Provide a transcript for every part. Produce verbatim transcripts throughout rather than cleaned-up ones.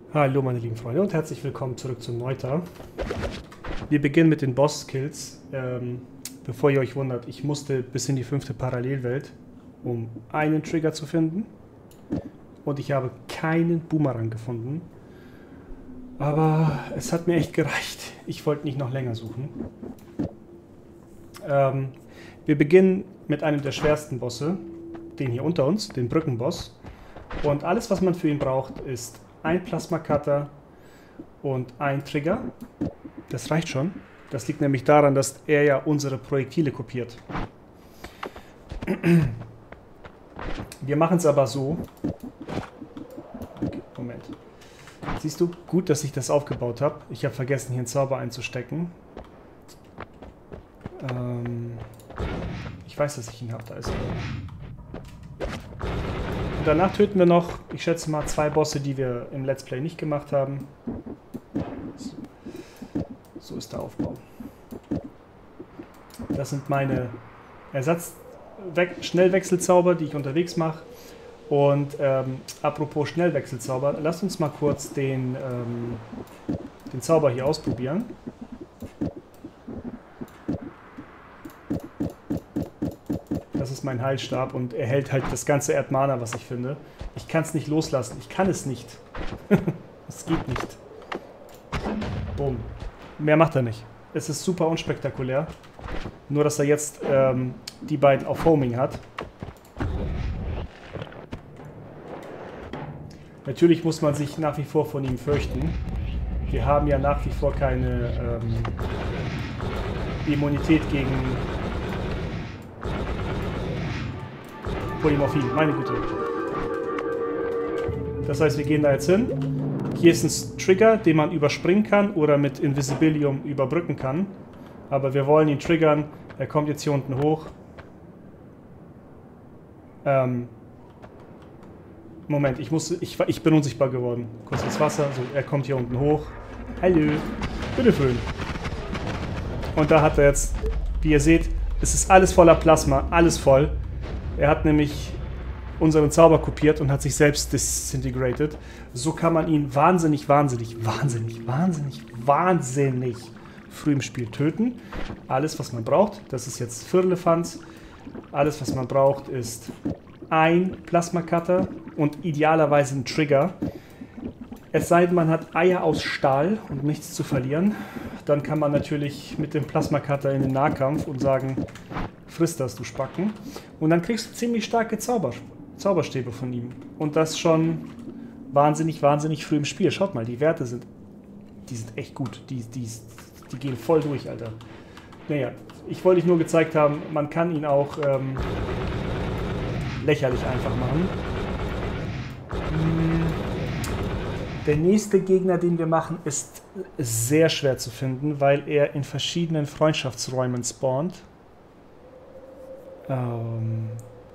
Hallo meine lieben Freunde und herzlich willkommen zurück zu Neuta. Wir beginnen mit den Boss-Skills. Ähm, bevor ihr euch wundert, ich musste bis in die fünfte Parallelwelt, um einen Trigger zu finden. Und ich habe keinen Boomerang gefunden. Aber es hat mir echt gereicht. Ich wollte nicht noch länger suchen. Ähm, wir beginnen mit einem der schwersten Bosse, den hier unter uns, den Brückenboss. Und alles, was man für ihn braucht, ist ein Plasma-Cutter und ein Trigger. Das reicht schon. Das liegt nämlich daran, dass er ja unsere Projektile kopiert. Wir machen es aber so. Okay, Moment. Siehst du, gut, dass ich das aufgebaut habe. Ich habe vergessen, hier einen Zauber einzustecken. Ähm, ich weiß, dass ich ihn habe. Da ist er. Und danach töten wir noch, ich schätze mal, zwei Bosse, die wir im Let's Play nicht gemacht haben. So, so ist der Aufbau. Das sind meine Ersatz-Schnellwechselzauber, die ich unterwegs mache. Und ähm, apropos Schnellwechselzauber, lasst uns mal kurz den, ähm, den Zauber hier ausprobieren. Das ist mein Heilstab und er hält halt das ganze Erdmana, was ich finde. Ich kann es nicht loslassen. Ich kann es nicht. Es geht nicht. Boom. Mehr macht er nicht. Es ist super unspektakulär. Nur, dass er jetzt ähm, die beiden auf Homing hat. Natürlich muss man sich nach wie vor von ihm fürchten. Wir haben ja nach wie vor keine ähm, Immunität gegen Polymorphie, meine Güte. Das heißt, wir gehen da jetzt hin. Hier ist ein Trigger, den man überspringen kann oder mit Invisibilium überbrücken kann. Aber wir wollen ihn triggern. Er kommt jetzt hier unten hoch. Ähm Moment, ich muss, ich, ich bin unsichtbar geworden. Kurz ins Wasser. So, er kommt hier unten hoch. Hallo. Bitteschön. Und da hat er jetzt, wie ihr seht, es ist alles voller Plasma, alles voll. Er hat nämlich unseren Zauber kopiert und hat sich selbst disintegrated. So kann man ihn wahnsinnig, wahnsinnig, wahnsinnig, wahnsinnig, wahnsinnig früh im Spiel töten. Alles, was man braucht, das ist jetzt Firlefanz. Alles, was man braucht, ist ein Plasma-Cutter und idealerweise ein Trigger. Es sei denn, man hat Eier aus Stahl und nichts zu verlieren. Dann kann man natürlich mit dem Plasma-Cutter in den Nahkampf und sagen, friss das, du Spacken. Und dann kriegst du ziemlich starke Zauber, Zauberstäbe von ihm. Und das schon wahnsinnig, wahnsinnig früh im Spiel. Schaut mal, die Werte sind, die sind echt gut. Die, die, die gehen voll durch, Alter. Naja, ich wollte euch nur gezeigt haben, man kann ihn auch ähm, lächerlich einfach machen. Der nächste Gegner, den wir machen, ist sehr schwer zu finden, weil er in verschiedenen Freundschaftsräumen spawnt. Ähm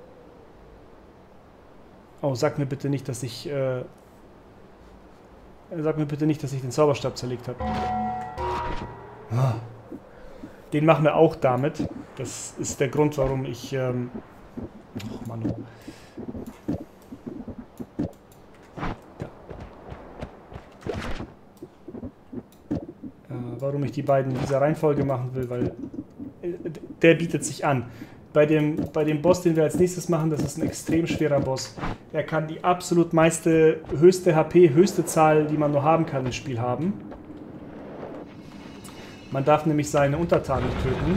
oh, sag mir bitte nicht, dass ich... Äh sag mir bitte nicht, dass ich den Zauberstab zerlegt habe. Ah. Den machen wir auch damit. Das ist der Grund, warum ich... Ähm oh, Mann. Ja. Äh, warum ich die beiden in dieser Reihenfolge machen will, weil äh, der bietet sich an. Bei dem, bei dem Boss, den wir als nächstes machen, das ist ein extrem schwerer Boss. Er kann die absolut meiste, höchste H P, höchste Zahl, die man nur haben kann im Spiel haben. Man darf nämlich seine Untertanen nicht töten.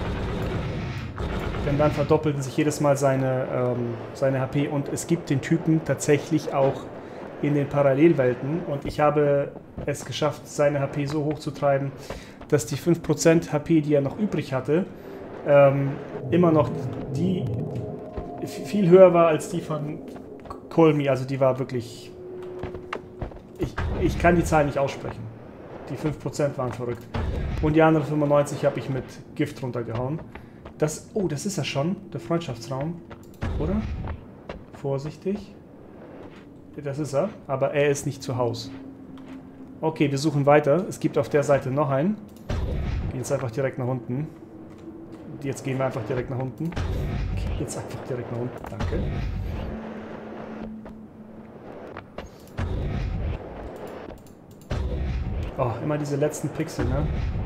Denn dann verdoppelten sich jedes Mal seine, ähm, seine H P. Und es gibt den Typen tatsächlich auch in den Parallelwelten. Und ich habe es geschafft, seine H P so hoch zu treiben, dass die fünf Prozent H P, die er noch übrig hatte, ähm, immer noch die viel höher war als die von Colmy. Also die war wirklich... Ich, ich kann die Zahl nicht aussprechen. Die fünf Prozent waren verrückt. Und die anderen fünfundneunzig habe ich mit Gift runtergehauen. Das, oh, das ist ja schon, der Freundschaftsraum, oder? Vorsichtig. Das ist er, aber er ist nicht zu Hause. Okay, wir suchen weiter. Es gibt auf der Seite noch einen. Gehen jetzt einfach direkt nach unten. Jetzt gehen wir einfach direkt nach unten. Gehen jetzt einfach direkt nach unten. Danke. Oh, immer diese letzten Pixel, ne?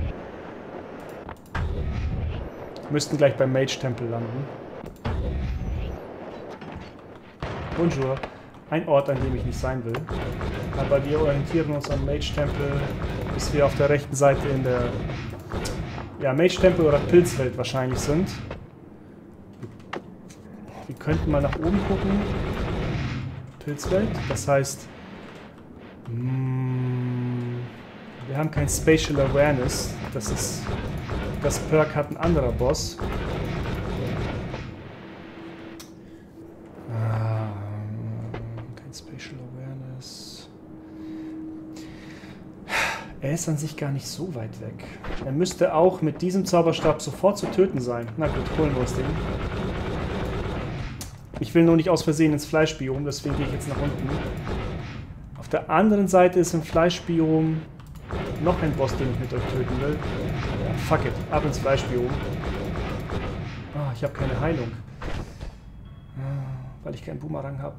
Müssten gleich beim Mage-Tempel landen. Bonjour. Ein Ort, an dem ich nicht sein will. Aber wir orientieren uns am Mage-Tempel, bis wir auf der rechten Seite in der... Ja, Mage-Tempel oder Pilzwelt wahrscheinlich sind. Wir könnten mal nach oben gucken. Pilzwelt, das heißt... Wir haben kein Spatial Awareness. Das ist... Das Perk hat ein anderer Boss. Ah, kein Spatial Awareness. Er ist an sich gar nicht so weit weg. Er müsste auch mit diesem Zauberstab sofort zu töten sein. Na gut, holen wir das Ding. Ich will nur nicht aus Versehen ins Fleischbiom, deswegen gehe ich jetzt nach unten. Auf der anderen Seite ist im Fleischbiom noch ein Boss, den ich mit euch töten will. Ja, fuck it, ab ins Fleischbiom. Ah, ich habe keine Heilung. Weil ich keinen Boomerang habe.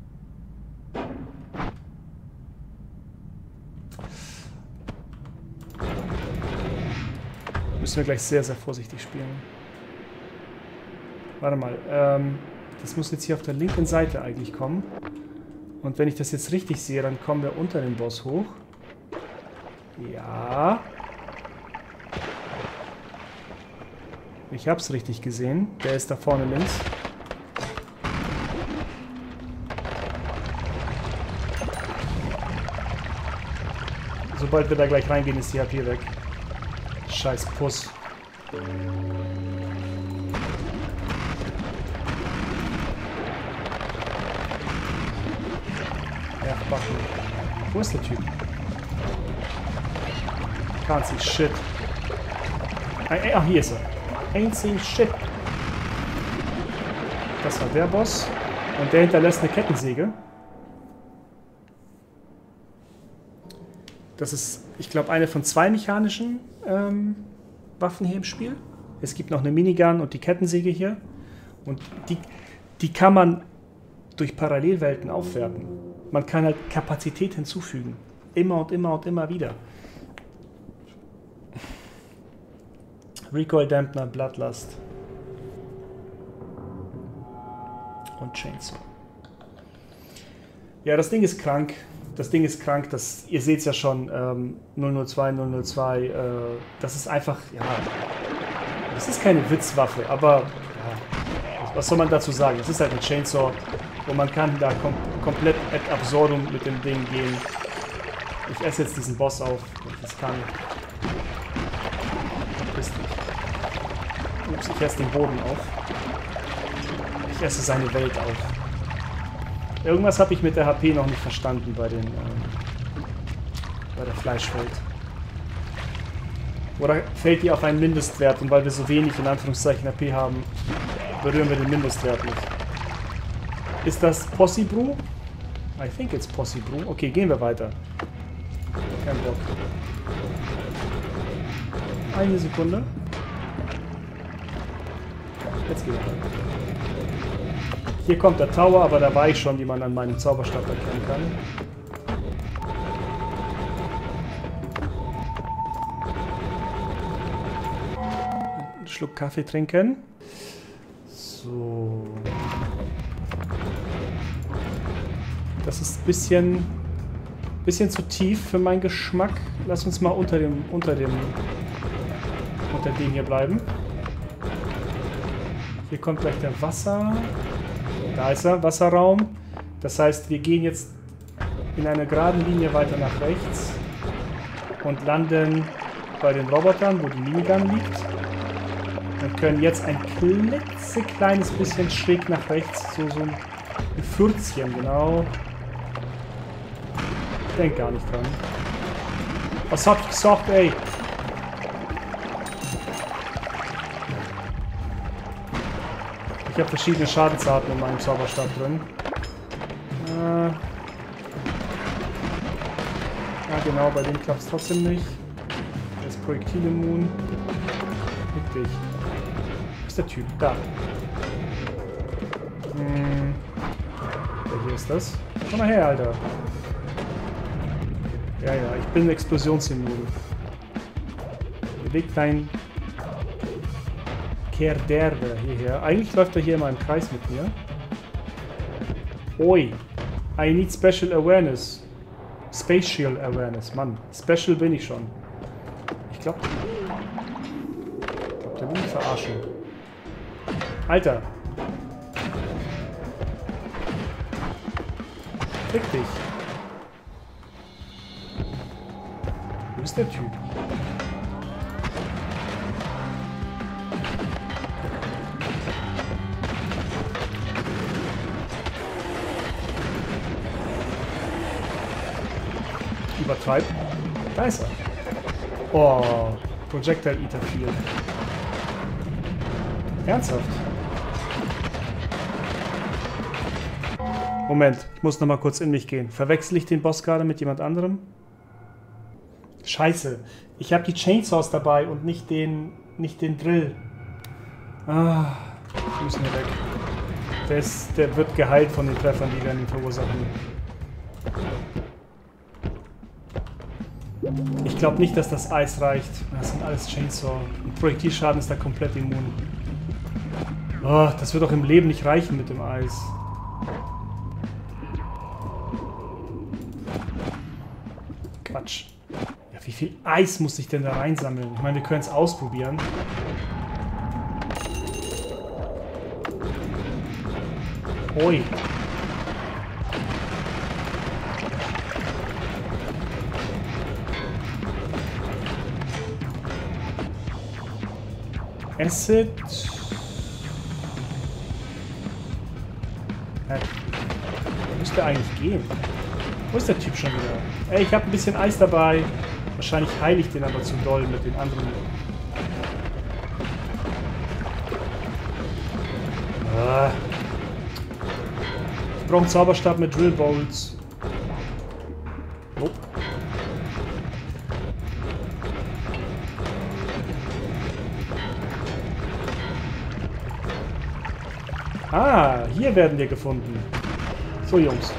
Müssen wir gleich sehr, sehr vorsichtig spielen. Warte mal, ähm, das muss jetzt hier auf der linken Seite eigentlich kommen. Und wenn ich das jetzt richtig sehe, dann kommen wir unter den Boss hoch. Ja. Ich hab's richtig gesehen. Der ist da vorne links. Sobald wir da gleich reingehen, ist die H P weg. Scheiß Puss. Ja, Backen. Wo ist der Typ? Can't see shit. Ah, hier ist er. Ain't seen shit. Das war der Boss. Und der hinterlässt eine Kettensäge. Das ist, ich glaube, eine von zwei mechanischen ähm, Waffen hier im Spiel. Es gibt noch eine Minigun und die Kettensäge hier. Und die, die kann man durch Parallelwelten aufwerten. Man kann halt Kapazität hinzufügen. Immer und immer und immer wieder. Recoil-Dampner, Bloodlust. Und Chainsaw. Ja, das Ding ist krank. Das Ding ist krank. Das, ihr seht es ja schon. Ähm, null null zwei, null null zwei. Äh, das ist einfach, ja... Das ist keine Witzwaffe, aber... Ja, was soll man dazu sagen? Es ist halt ein Chainsaw. Und man kann da kom komplett ad absurdum mit dem Ding gehen. Ich esse jetzt diesen Boss auf, wenn ich das kann. Ups, ich esse den Boden auf. Ich esse seine Welt auf. Irgendwas habe ich mit der H P noch nicht verstanden bei den ähm, bei der Fleischwelt. Oder fällt die auf einen Mindestwert und weil wir so wenig in Anführungszeichen H P haben, berühren wir den Mindestwert nicht. Ist das Posse Brew? I think it's Posse Brew. Okay, gehen wir weiter. Kein Bock. Eine Sekunde. Jetzt geht er. Hier kommt der Tower, aber da war ich schon, wie man an meinem Zauberstab erkennen kann. Einen Schluck Kaffee trinken. So. Das ist ein bisschen, bisschen zu tief für meinen Geschmack. Lass uns mal unter dem, unter dem, unter dem hier bleiben. Hier kommt gleich der Wasser. Da ist er, Wasserraum. Das heißt, wir gehen jetzt in einer geraden Linie weiter nach rechts und landen bei den Robotern, wo die Minigun liegt. Und können jetzt ein klitzekleines bisschen schräg nach rechts, so, so ein Fürzchen, genau. Ich denk gar nicht dran. Was hab ich gesagt, ey? Ich habe verschiedene Schadensarten in meinem Zauberstab drin. Äh ja, genau, bei dem klappt es trotzdem nicht. Das Projektil immun. Fick dich. Wo ist der Typ? Da. Hm. Ja, hier ist das. Komm mal her, Alter. Ja, ja, ich bin explosionsimmun. Bewegt dein Kerderbe hierher. Eigentlich läuft er hier immer im Kreis mit mir. Oi. I need special awareness. Spatial awareness. Mann, special bin ich schon. Ich glaube, ich glaub, der will mich verarschen. Alter. Fick dich. Wo ist der Typ? Übertreibt. Da ist er. Oh, Projectile Eater Field. Ernsthaft? Moment, ich muss noch mal kurz in mich gehen. Verwechsel ich den Boss gerade mit jemand anderem? Scheiße, ich habe die Chainsaws dabei und nicht den, nicht den Drill. Ah, die müssen wir weg. Der, ist, der wird geheilt von den Treffern, die werden ihn verursachen. Ich glaube nicht, dass das Eis reicht. Das sind alles Chainsaw. Und Projektilschaden ist da komplett immun. Oh, das wird auch im Leben nicht reichen mit dem Eis. Quatsch. Ja, wie viel Eis muss ich denn da reinsammeln? Ich meine, wir können es ausprobieren. Oi. Acid. Ja, müsste eigentlich gehen. Wo ist der Typ schon wieder? Ey, ich habe ein bisschen Eis dabei. Wahrscheinlich heile ich den aber zu doll mit den anderen. Ah. Ich brauche einen Zauberstab mit Drill Bolts. Oh. Ah, hier werden wir gefunden. So, Jungs.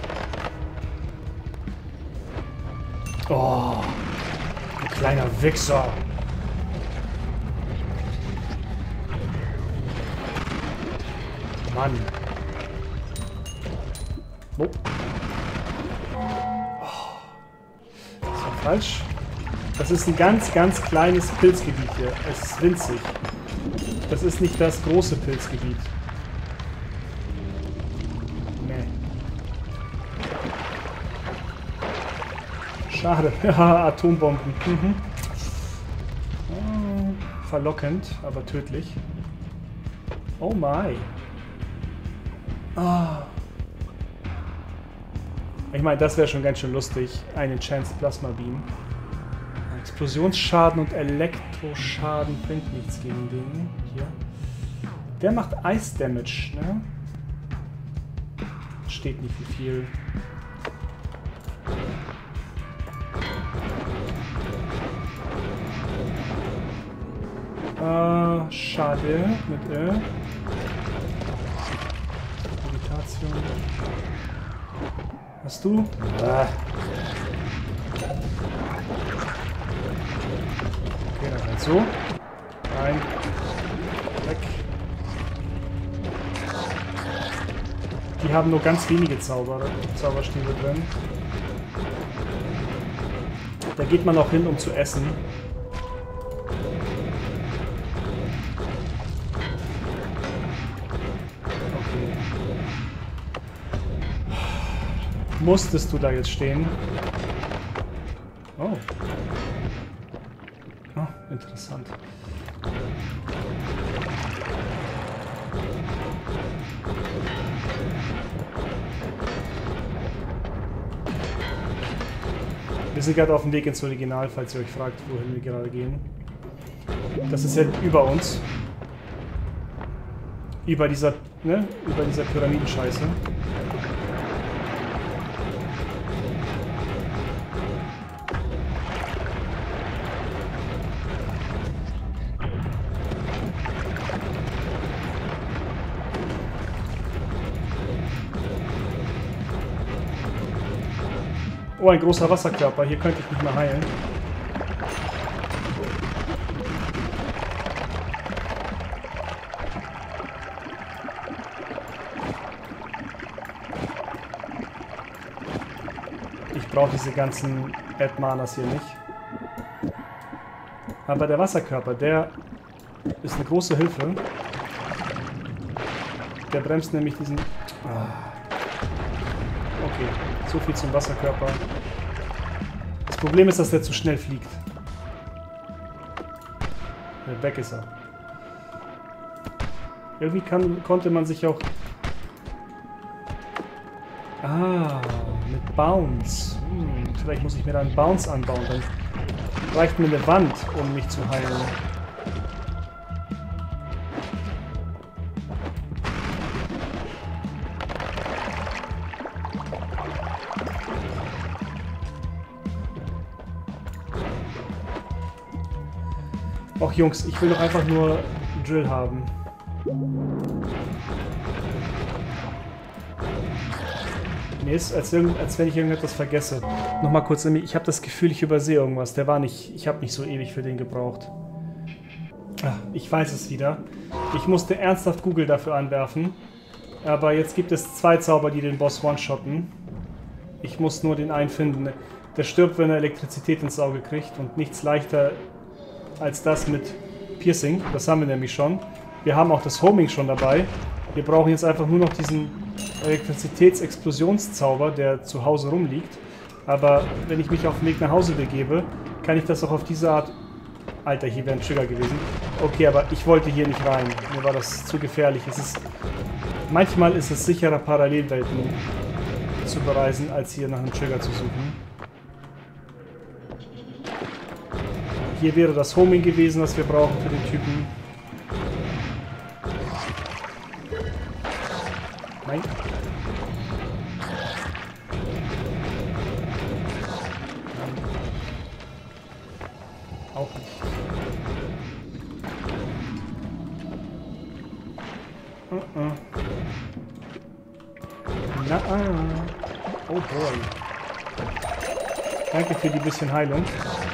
Oh, ein kleiner Wichser. Mann. Oh. Das war falsch. Das ist ein ganz, ganz kleines Pilzgebiet hier. Es ist winzig. Das ist nicht das große Pilzgebiet. Schade. Ja, Atombomben. Mhm. Oh, verlockend, aber tödlich. Oh my. Ah. Ich meine, das wäre schon ganz schön lustig. Einen Chance Plasma Beam. Explosionsschaden und Elektroschaden bringt nichts gegen den. Hier. Der macht Ice Damage, ne? Steht nicht wie viel. Uh, schade mit Ö. Meditation. Hast du? Ah. Okay, dann halt so. Nein. Weg. Die haben nur ganz wenige Zauber, Zauberstäbe drin. Da geht man auch hin, um zu essen. Musstest du da jetzt stehen? Oh. Oh, interessant. Wir sind gerade auf dem Weg ins Original, falls ihr euch fragt, wohin wir gerade gehen. Das ist ja über uns. Über dieser, ne? Über dieser Pyramidenscheiße. Oh, ein großer Wasserkörper. Hier könnte ich nicht mehr heilen. Ich brauche diese ganzen Ad-Manas hier nicht. Aber der Wasserkörper, der ist eine große Hilfe. Der bremst nämlich diesen... Ah. Okay, so viel zum Wasserkörper. Das Problem ist, dass der zu schnell fliegt. Ja, weg ist er. Irgendwie kann, konnte man sich auch... Ah, mit Bounce. Hm, vielleicht muss ich mir da einen Bounce anbauen. Dann reicht mir eine Wand, um mich zu heilen. Och Jungs, ich will doch einfach nur Drill haben. Mir ist, als, als wenn ich irgendetwas vergesse. Nochmal kurz, ich habe das Gefühl, ich übersehe irgendwas. Der war nicht, ich habe nicht so ewig für den gebraucht. Ach, ich weiß es wieder. Ich musste ernsthaft Google dafür anwerfen. Aber jetzt gibt es zwei Zauber, die den Boss one-shotten. Ich muss nur den einen finden. Der stirbt, wenn er Elektrizität ins Auge kriegt. Und nichts leichter als das mit Piercing. Das haben wir nämlich schon. Wir haben auch das Homing schon dabei. Wir brauchen jetzt einfach nur noch diesen Elektrizitätsexplosionszauber, der zu Hause rumliegt. Aber wenn ich mich auf den Weg nach Hause begebe, kann ich das auch auf diese Art... Alter, hier wäre ein Trigger gewesen. Okay, aber ich wollte hier nicht rein. Mir war das zu gefährlich. Es ist... Manchmal ist es sicherer, Parallelwelten zu bereisen, als hier nach einem Trigger zu suchen. Hier wäre das Homing gewesen, was wir brauchen für den Typen. Nein. Auch nicht. Uh -uh. Na -uh. Oh boy. Danke für die bisschen Heilung.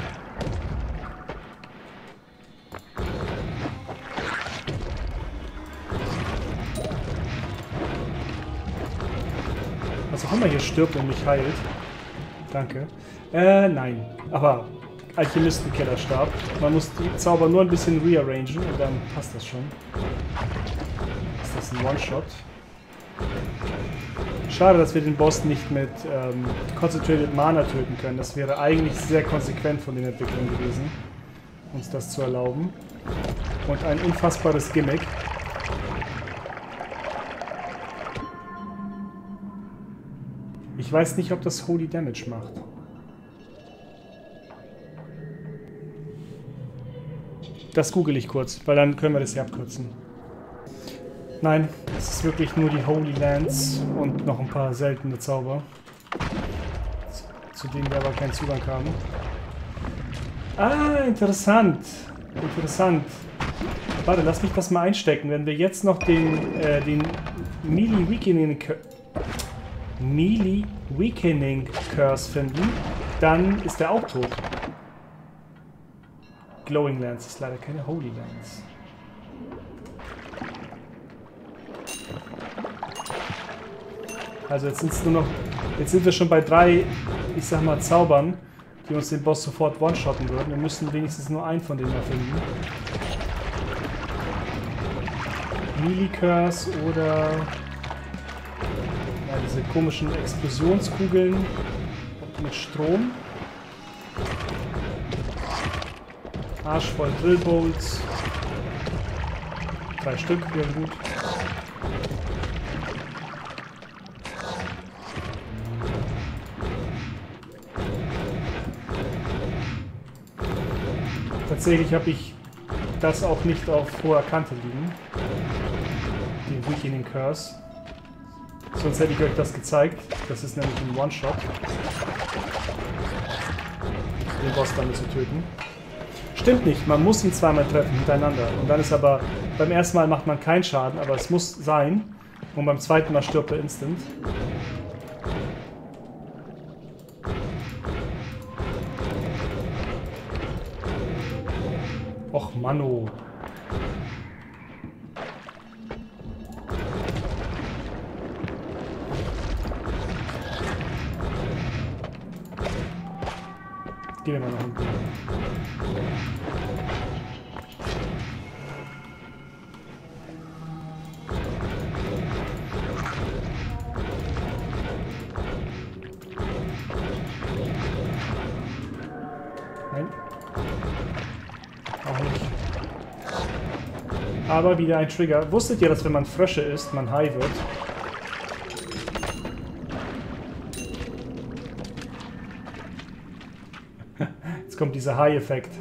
Was auch immer hier stirbt und mich heilt. Danke. Äh, nein. Aber Alchemistenkellerstab. Man muss die Zauber nur ein bisschen rearrangen und dann passt das schon. Ist das ein One-Shot? Schade, dass wir den Boss nicht mit ähm, Concentrated Mana töten können. Das wäre eigentlich sehr konsequent von den Entwicklern gewesen, uns das zu erlauben. Und ein unfassbares Gimmick. Ich weiß nicht, ob das Holy Damage macht. Das google ich kurz, weil dann können wir das hier abkürzen. Nein, es ist wirklich nur die Holy Lands und noch ein paar seltene Zauber, zu denen wir aber keinen Zugang haben. Ah, interessant. Interessant. Warte, lass mich das mal einstecken. Wenn wir jetzt noch den, äh, den Melee Weakening Melee Weakening Curse finden, dann ist er auch tot. Glowing Lance ist leider keine Holy Lance. Also jetzt sind es nur noch, jetzt sind wir schon bei drei, ich sag mal, Zaubern, die uns den Boss sofort one-shotten würden. Wir müssen wenigstens nur einen von denen erfinden. Melee Curse oder ja, diese komischen Explosionskugeln mit Strom. Arsch voll Drillbolts. Drei Stück wären gut. Tatsächlich habe ich das auch nicht auf hoher Kante liegen. Den Weakening Curse. Sonst hätte ich euch das gezeigt. Das ist nämlich ein One-Shot. Den Boss damit zu töten. Stimmt nicht, man muss ihn zweimal treffen hintereinander. Und dann ist aber, beim ersten Mal macht man keinen Schaden, aber es muss sein. Und beim zweiten Mal stirbt er instant. Och, Manno. Gehen wir mal nach unten. Nein. Auch nicht. Aber wieder ein Trigger. Wusstet ihr, dass wenn man Frösche isst, man high wird? Jetzt kommt dieser High-Effekt.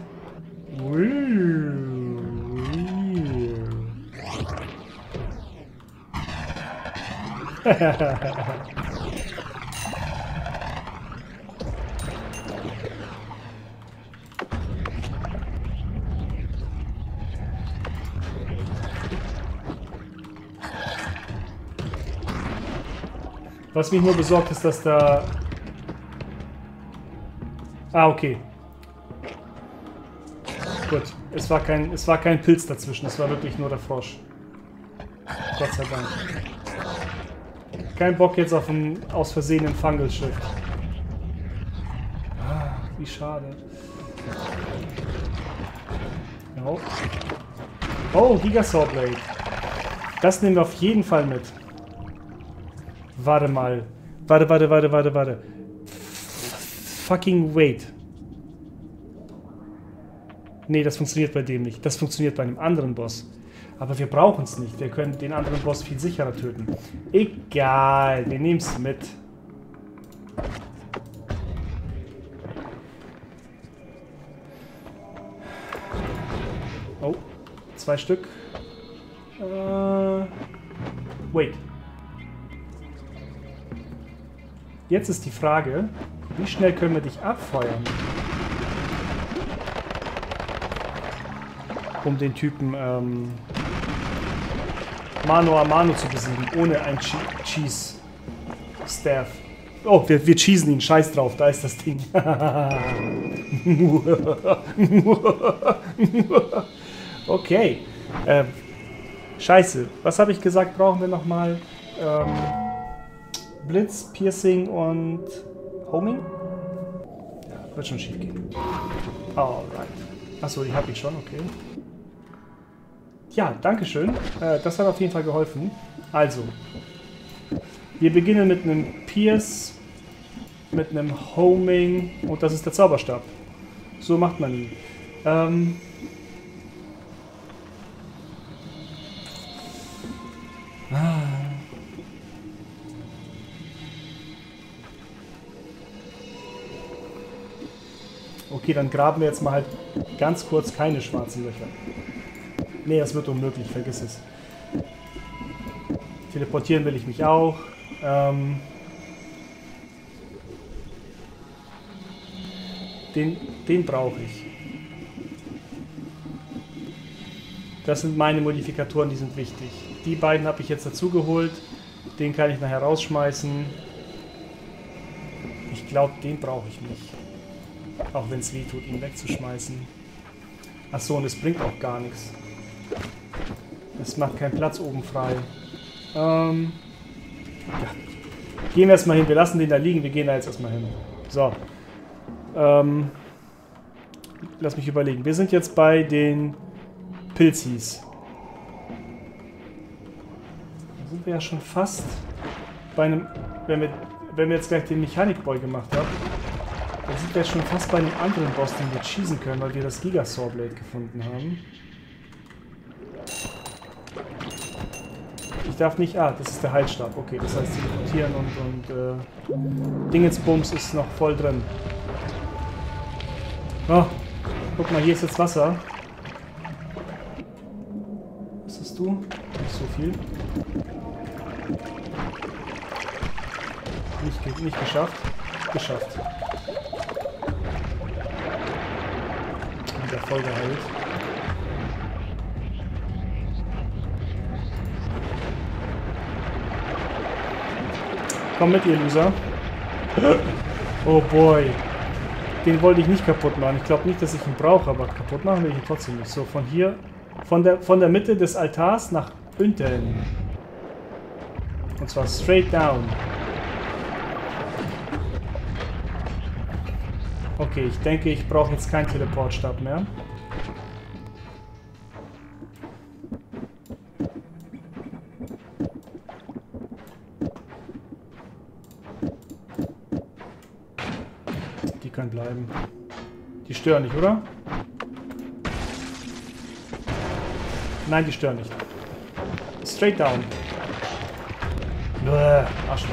Was mich nur besorgt, ist, dass da... Ah, okay. Gut, es war kein, es war kein Pilz dazwischen, es war wirklich nur der Frosch. Gott sei Dank. Kein Bock jetzt auf einen aus Versehen einen Fungal Shift. Ah, wie schade. Oh, oh Gigasaw Blade. Das nehmen wir auf jeden Fall mit. Warte mal. Warte, warte, warte, warte, warte. Fucking wait. Nee, das funktioniert bei dem nicht. Das funktioniert bei einem anderen Boss. Aber wir brauchen es nicht. Wir können den anderen Boss viel sicherer töten. Egal, wir nehmen es mit. Oh, zwei Stück. Äh, wait. Jetzt ist die Frage, wie schnell können wir dich abfeuern? Um den Typen ähm, Mano a Mano zu besiegen, ohne ein Che Cheese Staff. Oh, wir, wir cheesen ihn, scheiß drauf, da ist das Ding. Okay. Ähm, scheiße, was habe ich gesagt, brauchen wir nochmal? Ähm, Blitz, Piercing und Homing? Ja, wird schon schief gehen. Alright. Achso, die habe ich schon, okay. Ja, dankeschön. Äh, das hat auf jeden Fall geholfen. Also, wir beginnen mit einem Pierce, mit einem Homing und das ist der Zauberstab. So macht man ihn. Ähm, ah. Okay, dann graben wir jetzt mal halt ganz kurz keine schwarzen Löcher. Nee, das wird unmöglich, vergiss es. Teleportieren will ich mich auch. Ähm den den brauche ich. Das sind meine Modifikatoren, die sind wichtig. Die beiden habe ich jetzt dazu geholt. Den kann ich nachher rausschmeißen. Ich glaube, den brauche ich nicht. Auch wenn es weh tut, ihn wegzuschmeißen. Achso, und es bringt auch gar nichts. Es macht keinen Platz oben frei. Ähm, ja. Gehen wir erstmal hin. Wir lassen den da liegen. Wir gehen da jetzt erstmal hin. So. Ähm, lass mich überlegen. Wir sind jetzt bei den Pilzis. Da sind wir ja schon fast bei einem... Wenn wir, wenn wir jetzt gleich den Mechanikboy gemacht haben, dann sind wir jetzt schon fast bei einem anderen Boss, den wir cheesen können, weil wir das Gigasaw Blade gefunden haben. Ich darf nicht... Ah, das ist der Heilstab. Okay, das heißt teleportieren und, und äh, Dingensbums ist noch voll drin. Oh, guck mal, hier ist jetzt Wasser. Was hast du? Nicht so viel. Nicht, nicht geschafft. Geschafft. Wieder voll geheilt. Komm mit, ihr Loser. Oh boy. Den wollte ich nicht kaputt machen. Ich glaube nicht, dass ich ihn brauche, aber kaputt machen will ich ihn trotzdem nicht. So, von hier, von der, von der Mitte des Altars nach unten. Und zwar straight down. Okay, ich denke, ich brauche jetzt keinen Teleportstab mehr. Die können bleiben. Die stören nicht, oder? Nein, die stören nicht. Straight down. Bäh, Arschloch.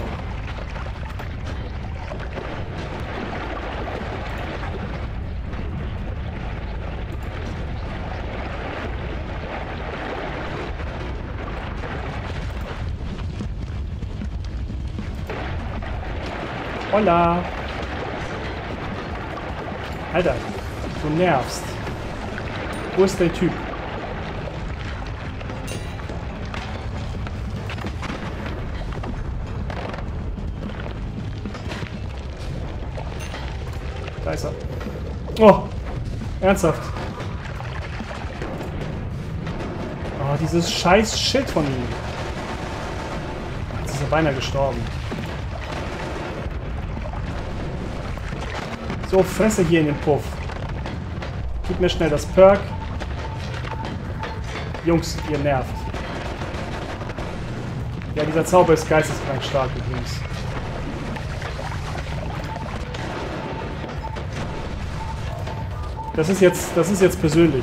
Hola. Alter, du nervst. Wo ist der Typ? Da ist er. Oh, ernsthaft. Oh, dieses scheiß Schild von ihm. Jetzt ist er beinahe gestorben. So, Fresse hier in den Puff. Gib mir schnell das Perk. Jungs, ihr nervt. Ja, dieser Zauber ist geisteskrank stark übrigens. Das ist jetzt, das ist jetzt persönlich.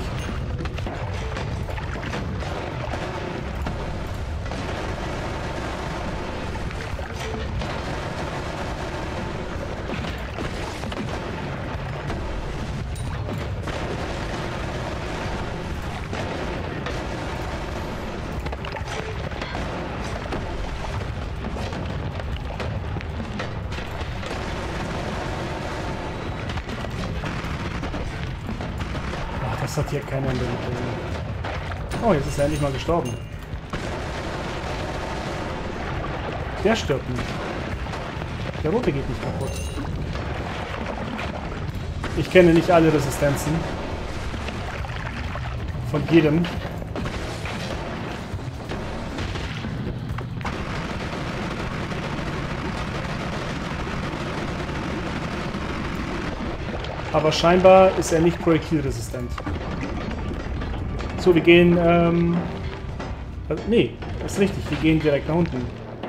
Das hat hier kein Ende. Oh, jetzt ist er endlich mal gestorben. Der stirbt nicht. Der rote geht nicht kaputt. Ich kenne nicht alle Resistenzen. Von jedem. Aber scheinbar ist er nicht projektilresistent. So, wir gehen, ähm... Also, nee, ist richtig, wir gehen direkt nach unten.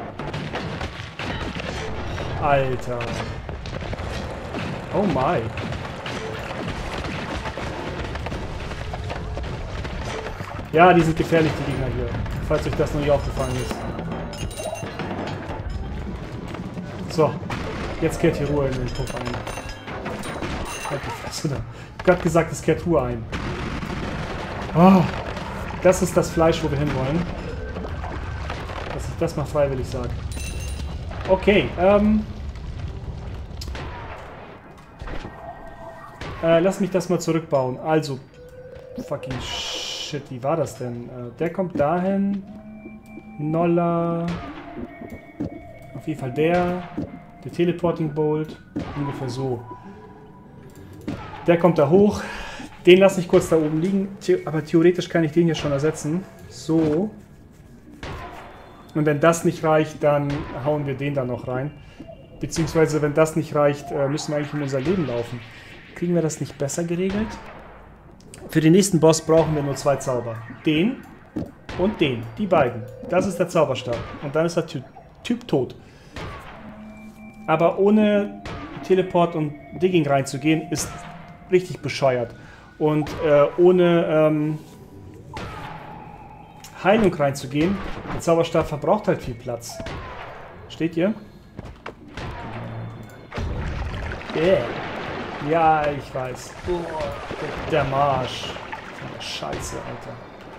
Alter. Oh my. Ja, die sind gefährlich, die Gegner hier. Falls euch das noch nicht aufgefallen ist. So, jetzt kehrt hier Ruhe in den Puff ein. Halt die Fresse da. Ich hab gerade gesagt, es kehrt Ruhe ein. Oh, das ist das Fleisch, wo wir hinwollen. Dass ich das mal freiwillig sage. Okay, ähm... Äh, lass mich das mal zurückbauen. Also, fucking shit, wie war das denn? Äh, der kommt dahin. Nolla. Auf jeden Fall der. Der Teleporting Bolt. Ungefähr so. Der kommt da hoch. Den lasse ich kurz da oben liegen. The- aber theoretisch kann ich den hier schon ersetzen. So. Und wenn das nicht reicht, dann hauen wir den da noch rein. Beziehungsweise, wenn das nicht reicht, äh, müssen wir eigentlich in unser Leben laufen. Kriegen wir das nicht besser geregelt? Für den nächsten Boss brauchen wir nur zwei Zauber. Den und den. Die beiden. Das ist der Zauberstab. Und dann ist der Typ, typ tot. Aber ohne Teleport und Digging reinzugehen, ist richtig bescheuert. Und äh, ohne ähm, Heilung reinzugehen, der Zauberstab verbraucht halt viel Platz. Steht ihr? Yeah. Ja, ich weiß. Oh, der, der Marsch. Scheiße, Alter.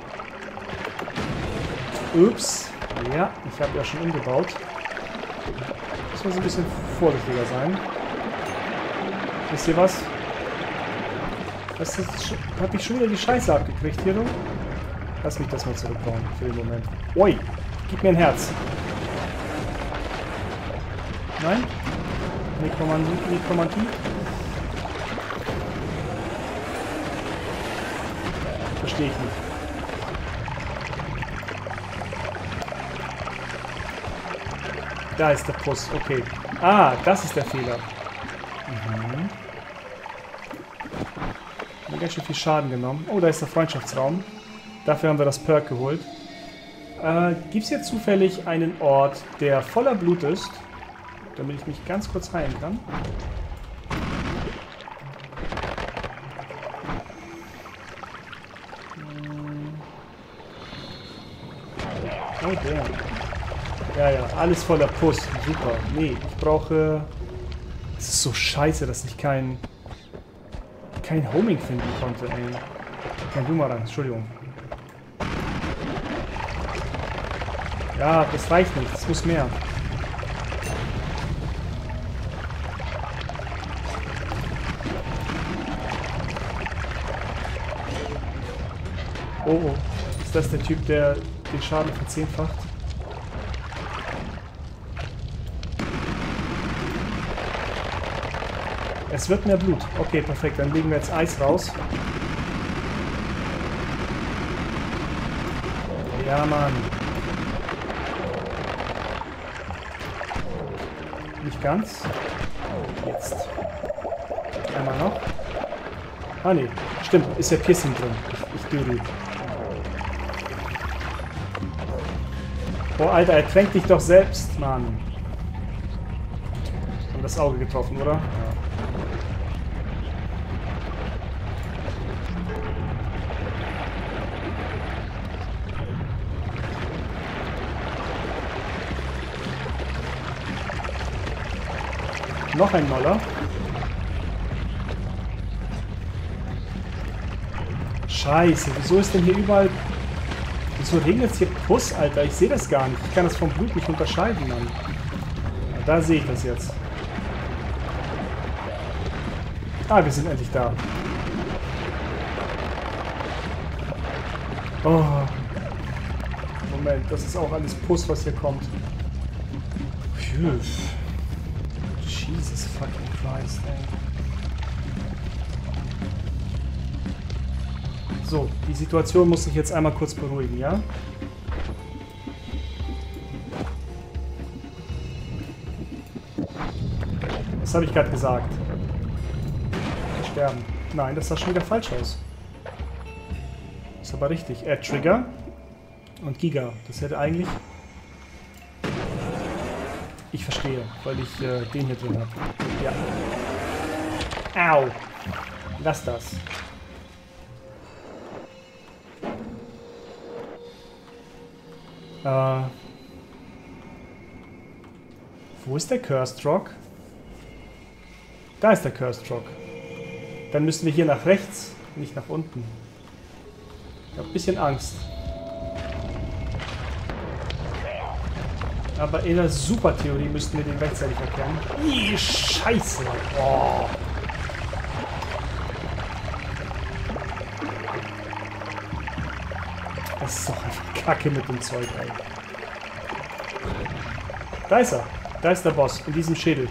Ups. Ja, ich habe ja schon umgebaut. Muss man so ein bisschen vorsichtiger sein. Wisst ihr was? Das ist, hab ich schon wieder die Scheiße abgekriegt hier, du? Lass mich das mal zurückbauen für den Moment. Ui, gib mir ein Herz. Nein? Nekromantie? Nekromantie? Verstehe ich nicht. Da ist der Puss, okay. Ah, das ist der Fehler. Mhm. Haben ganz schön viel Schaden genommen. Oh, da ist der Freundschaftsraum. Dafür haben wir das Perk geholt. Äh, gibt es hier zufällig einen Ort, der voller Blut ist, damit ich mich ganz kurz heilen kann? Oh, der. Ja, ja, alles voller Puss. Super. Nee, ich brauche... Es ist so scheiße, dass ich kein... kein Homing finden konnte, ey. Kein Boomerang, Entschuldigung. Ja, das reicht nicht. Es muss mehr. Oh, oh. Ist das der Typ, der den Schaden verzehnfacht? Es wird mehr Blut. Okay, perfekt. Dann legen wir jetzt Eis raus. Ja, Mann. Nicht ganz. Jetzt. Einmal noch. Ah, nee. Stimmt. Ist ja Piercing drin. Ich, ich dödel. Oh, Alter, er tränkt dich doch selbst, Mann. Haben das Auge getroffen, oder? Ja. Noch ein Moller. Scheiße, wieso ist denn hier überall... Wieso regnet es hier Puss, Alter? Ich sehe das gar nicht. Ich kann das vom Blut nicht unterscheiden, Mann. Ja, da sehe ich das jetzt. Ah, wir sind endlich da. Oh. Moment, das ist auch alles Puss, was hier kommt. Phew. Jesus fucking Christ, ey. So, die Situation muss sich jetzt einmal kurz beruhigen, ja? Was habe ich gerade gesagt? Sterben. Nein, das sah schon wieder falsch aus. Ist aber richtig. Add Trigger und Giga. Das hätte eigentlich... Ich verstehe, weil ich äh, den hier drin habe. Ja. Au! Lass das. Äh. Wo ist der Cursed Rock? Da ist der Cursed Rock. Dann müssen wir hier nach rechts, nicht nach unten. Ich habe ein bisschen Angst. Aber in der Supertheorie müssten wir den rechtzeitig erkennen. Ih, Scheiße! Oh. Das ist doch einfach Kacke mit dem Zeug, ey. Da ist er. Da ist der Boss, in diesem Schädel.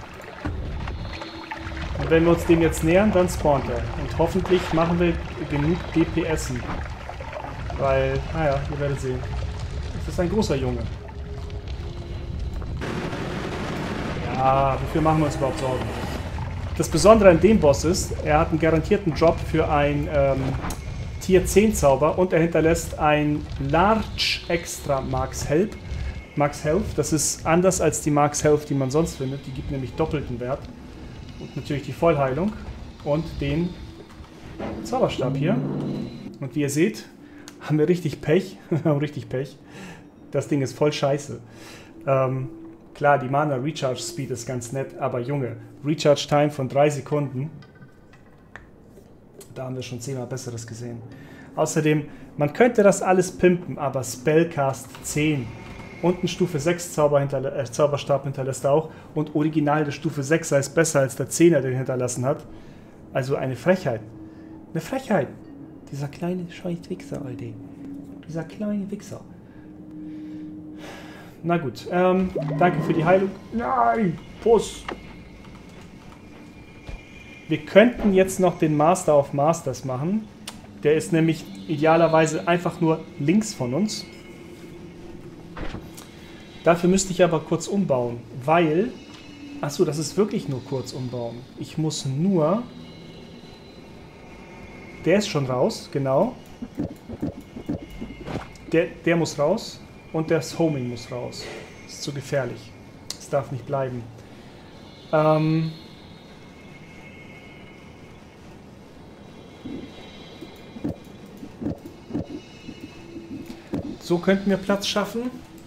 Und wenn wir uns dem jetzt nähern, dann spawnt er. Und hoffentlich machen wir genug D P S. Weil, naja, ihr werdet sehen. Das ist ein großer Junge. Ah, wofür machen wir uns überhaupt Sorgen? Das Besondere an dem Boss ist, er hat einen garantierten Drop für ein ähm, Tier zehn Zauber und er hinterlässt ein Large Extra Max Health. Max Health, das ist anders als die Max Health, die man sonst findet. Die gibt nämlich doppelten Wert. Und natürlich die Vollheilung und den Zauberstab hier. Und wie ihr seht, haben wir richtig Pech. richtig Pech. Das Ding ist voll scheiße. Ähm, Klar, die Mana Recharge Speed ist ganz nett, aber Junge, Recharge Time von drei Sekunden, da haben wir schon zehnmal Besseres gesehen. Außerdem, man könnte das alles pimpen, aber Spellcast zehn und ein Stufe sechs Zauber hinterlä äh, Zauberstab hinterlässt er auch und original der Stufe sechser ist besser als der zehner, den hinterlassen hat. Also eine Frechheit. Eine Frechheit. Dieser kleine scheiß Wichser, Alter. Dieser kleine Wichser. Na gut, ähm, danke für die Heilung. Nein, Puss. Wir könnten jetzt noch den Master of Masters machen. Der ist nämlich idealerweise einfach nur links von uns. Dafür müsste ich aber kurz umbauen, weil... Achso, das ist wirklich nur kurz umbauen. Ich muss nur... Der ist schon raus, genau. Der, der muss raus und das Homing muss raus. Das ist zu gefährlich. Das darf nicht bleiben. Ähm... So könnten wir Platz schaffen.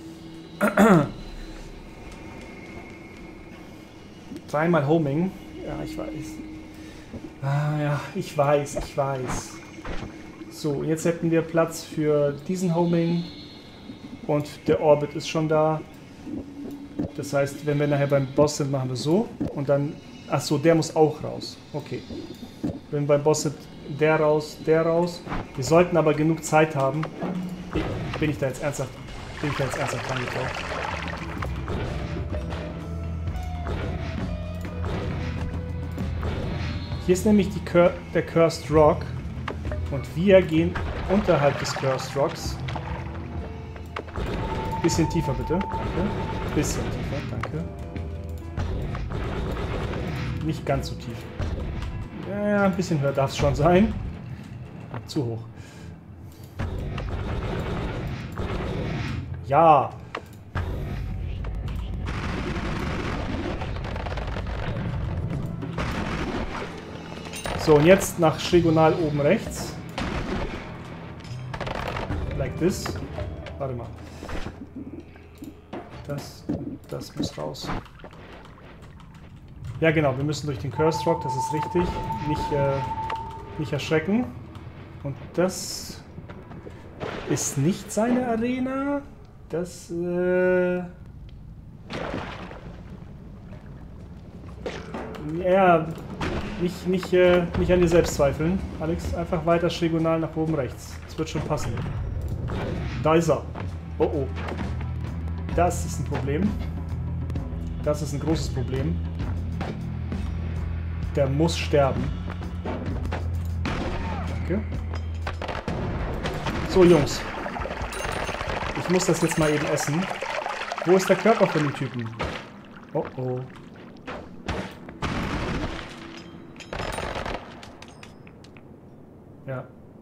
Dreimal Homing. Ja, ich weiß. Ah, ja, ich weiß, ich weiß. So, jetzt hätten wir Platz für diesen Homing. Und der Orbit ist schon da. Das heißt, wenn wir nachher beim Boss sind, machen wir so. Und dann... Achso, der muss auch raus. Okay. Wenn wir beim Boss sind, der raus, der raus. Wir sollten aber genug Zeit haben. Bin ich da jetzt ernsthaft... Bin ich da jetzt ernsthaft reingetaucht? Hier ist nämlich die Cur der Cursed Rock. Und wir gehen unterhalb des Cursed Rocks. Bisschen tiefer bitte. Danke. Bisschen tiefer, danke. Nicht ganz so tief. Ja, ein bisschen höher darf es schon sein. Zu hoch. Ja. So, und jetzt nach Stregonal oben rechts. Like this. Warte mal. Das, das muss raus. Ja genau, wir müssen durch den Cursed Rock, das ist richtig. Nicht, äh, nicht erschrecken. Und das ist nicht seine Arena. Das, äh... Ja, nicht, nicht, äh, nicht an dir selbst zweifeln, Alex. Einfach weiter Stregonal nach oben rechts. Das wird schon passen. Da ist er. Oh oh. Das ist ein Problem. Das ist ein großes Problem. Der muss sterben. Danke. So, Jungs. Ich muss das jetzt mal eben essen. Wo ist der Körper von dem Typen? Oh oh. Ja.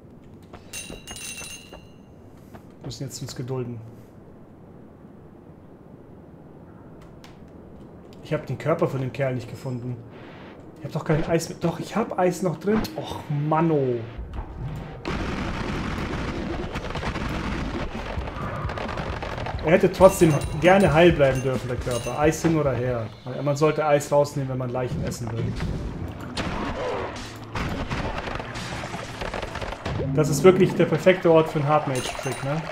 Wir müssen jetzt uns gedulden. Ich habe den Körper von dem Kerl nicht gefunden. Ich habe doch kein Eis mit. Doch, ich habe Eis noch drin. Och, Manno. Er hätte trotzdem gerne heil bleiben dürfen, der Körper. Eis hin oder her. Man sollte Eis rausnehmen, wenn man Leichen essen will. Das ist wirklich der perfekte Ort für einen Hardmage-Trick, ne?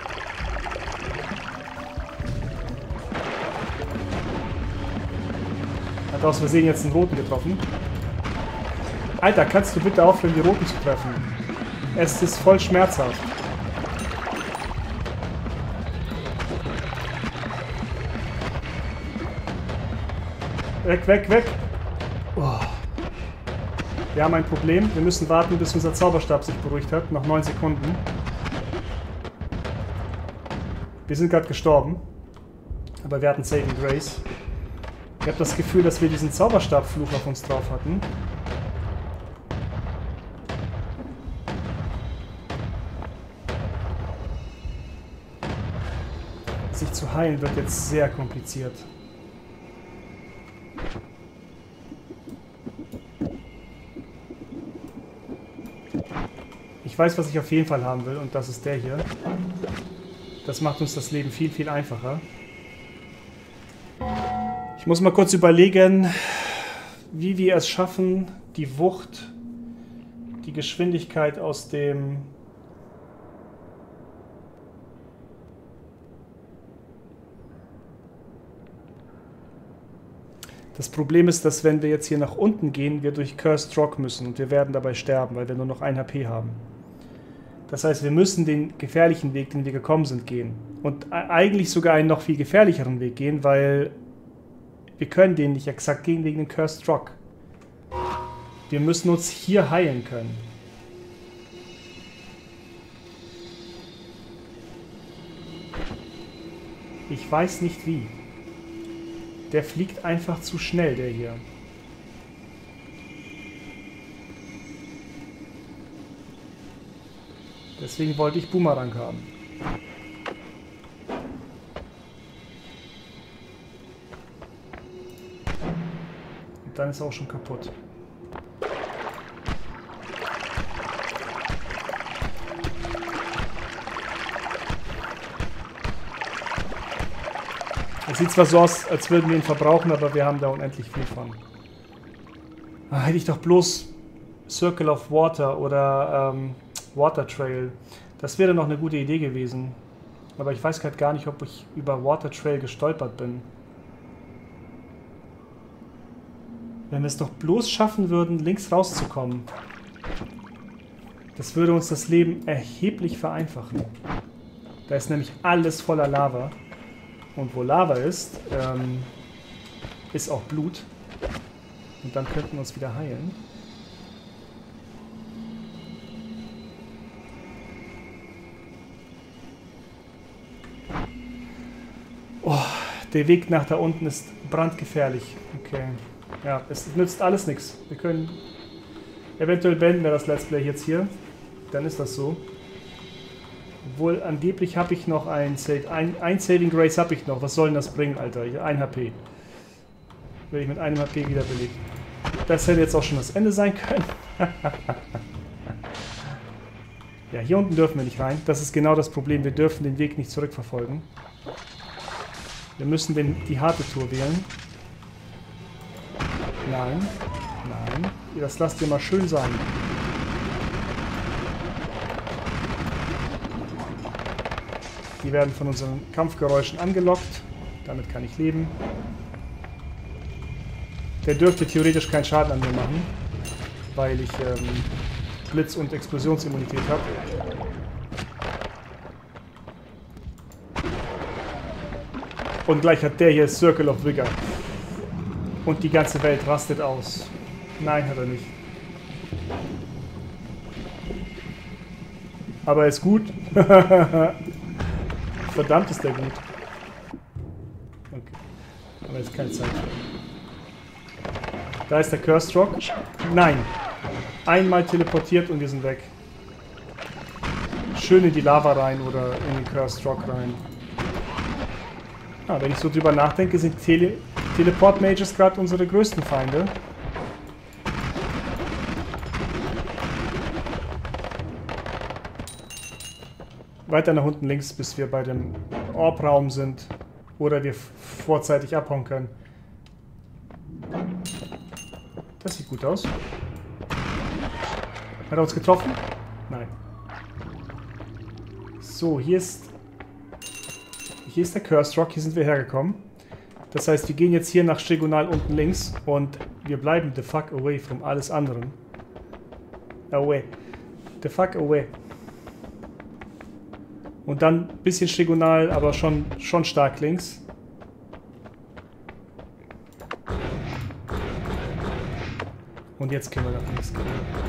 Hat aus Versehen jetzt einen Roten getroffen. Alter, kannst du bitte aufhören, die Roten zu treffen? Es ist voll schmerzhaft. Weg, weg, weg! Oh. Wir haben ein Problem. Wir müssen warten, bis unser Zauberstab sich beruhigt hat. Noch neun Sekunden. Wir sind gerade gestorben. Aber wir hatten Saving Grace. Ich habe das Gefühl, dass wir diesen Zauberstabfluch auf uns drauf hatten. Sich zu heilen wird jetzt sehr kompliziert. Ich weiß, was ich auf jeden Fall haben will, und das ist der hier. Das macht uns das Leben viel, viel einfacher. Ich muss mal kurz überlegen, wie wir es schaffen, die Wucht, die Geschwindigkeit aus dem... Das Problem ist, dass wenn wir jetzt hier nach unten gehen, wir durch Cursed Rock müssen und wir werden dabei sterben, weil wir nur noch ein H P haben. Das heißt, wir müssen den gefährlichen Weg, den wir gekommen sind, gehen. Und eigentlich sogar einen noch viel gefährlicheren Weg gehen, weil wir können den nicht exakt gehen wegen dem Cursed Rock. Wir müssen uns hier heilen können. Ich weiß nicht wie. Der fliegt einfach zu schnell, der hier. Deswegen wollte ich Boomerang haben. Und dann ist er auch schon kaputt. Es sieht zwar so aus, als würden wir ihn verbrauchen, aber wir haben da unendlich viel von. Ah, hätte ich doch bloß Circle of Water oder ähm, Water Trail. Das wäre noch eine gute Idee gewesen. Aber ich weiß halt gar nicht, ob ich über Water Trail gestolpert bin. Wenn wir es doch bloß schaffen würden, links rauszukommen. Das würde uns das Leben erheblich vereinfachen. Da ist nämlich alles voller Lava. Und wo Lava ist, ähm, ist auch Blut. Und dann könnten wir uns wieder heilen. Oh, der Weg nach da unten ist brandgefährlich. Okay. Ja, es nützt alles nichts. Wir können... Eventuell beenden wir das Let's Play jetzt hier. Dann ist das so. Obwohl, angeblich habe ich noch ein, Save, ein, ein Saving Grace habe ich noch. Was soll denn das bringen, Alter? ein H P. Werde ich mit einem H P wiederbelebt. Das hätte jetzt auch schon das Ende sein können. Ja, hier unten dürfen wir nicht rein. Das ist genau das Problem. Wir dürfen den Weg nicht zurückverfolgen. Wir müssen den, die harte Tour wählen. Nein. Nein. Das lasst ihr mal schön sein. Die werden von unseren Kampfgeräuschen angelockt. Damit kann ich leben. Der dürfte theoretisch keinen Schaden an mir machen, weil ich ähm, Blitz- und Explosionsimmunität habe. Und gleich hat der hier Circle of Vigor. Und die ganze Welt rastet aus. Nein, hat er nicht. Aber er ist gut. Verdammt ist der gut. Okay. Aber jetzt keine Zeit. Da ist der Cursed Rock. Nein. Einmal teleportiert und wir sind weg. Schön in die Lava rein oder in den Cursed Rock rein. Ah, wenn ich so drüber nachdenke, sind Tele Teleport-Mages gerade unsere größten Feinde. Weiter nach unten links, bis wir bei dem Orbraum sind. Oder wir vorzeitig abhauen können. Das sieht gut aus. Hat er uns getroffen? Nein. So, hier ist... Hier ist der Cursed Rock. Hier sind wir hergekommen. Das heißt, wir gehen jetzt hier nach Stregonal unten links. Und wir bleiben the fuck away from alles anderen. Away. The fuck away. Und dann ein bisschen Stregonal, aber schon, schon stark links. Und jetzt können wir nach links gehen.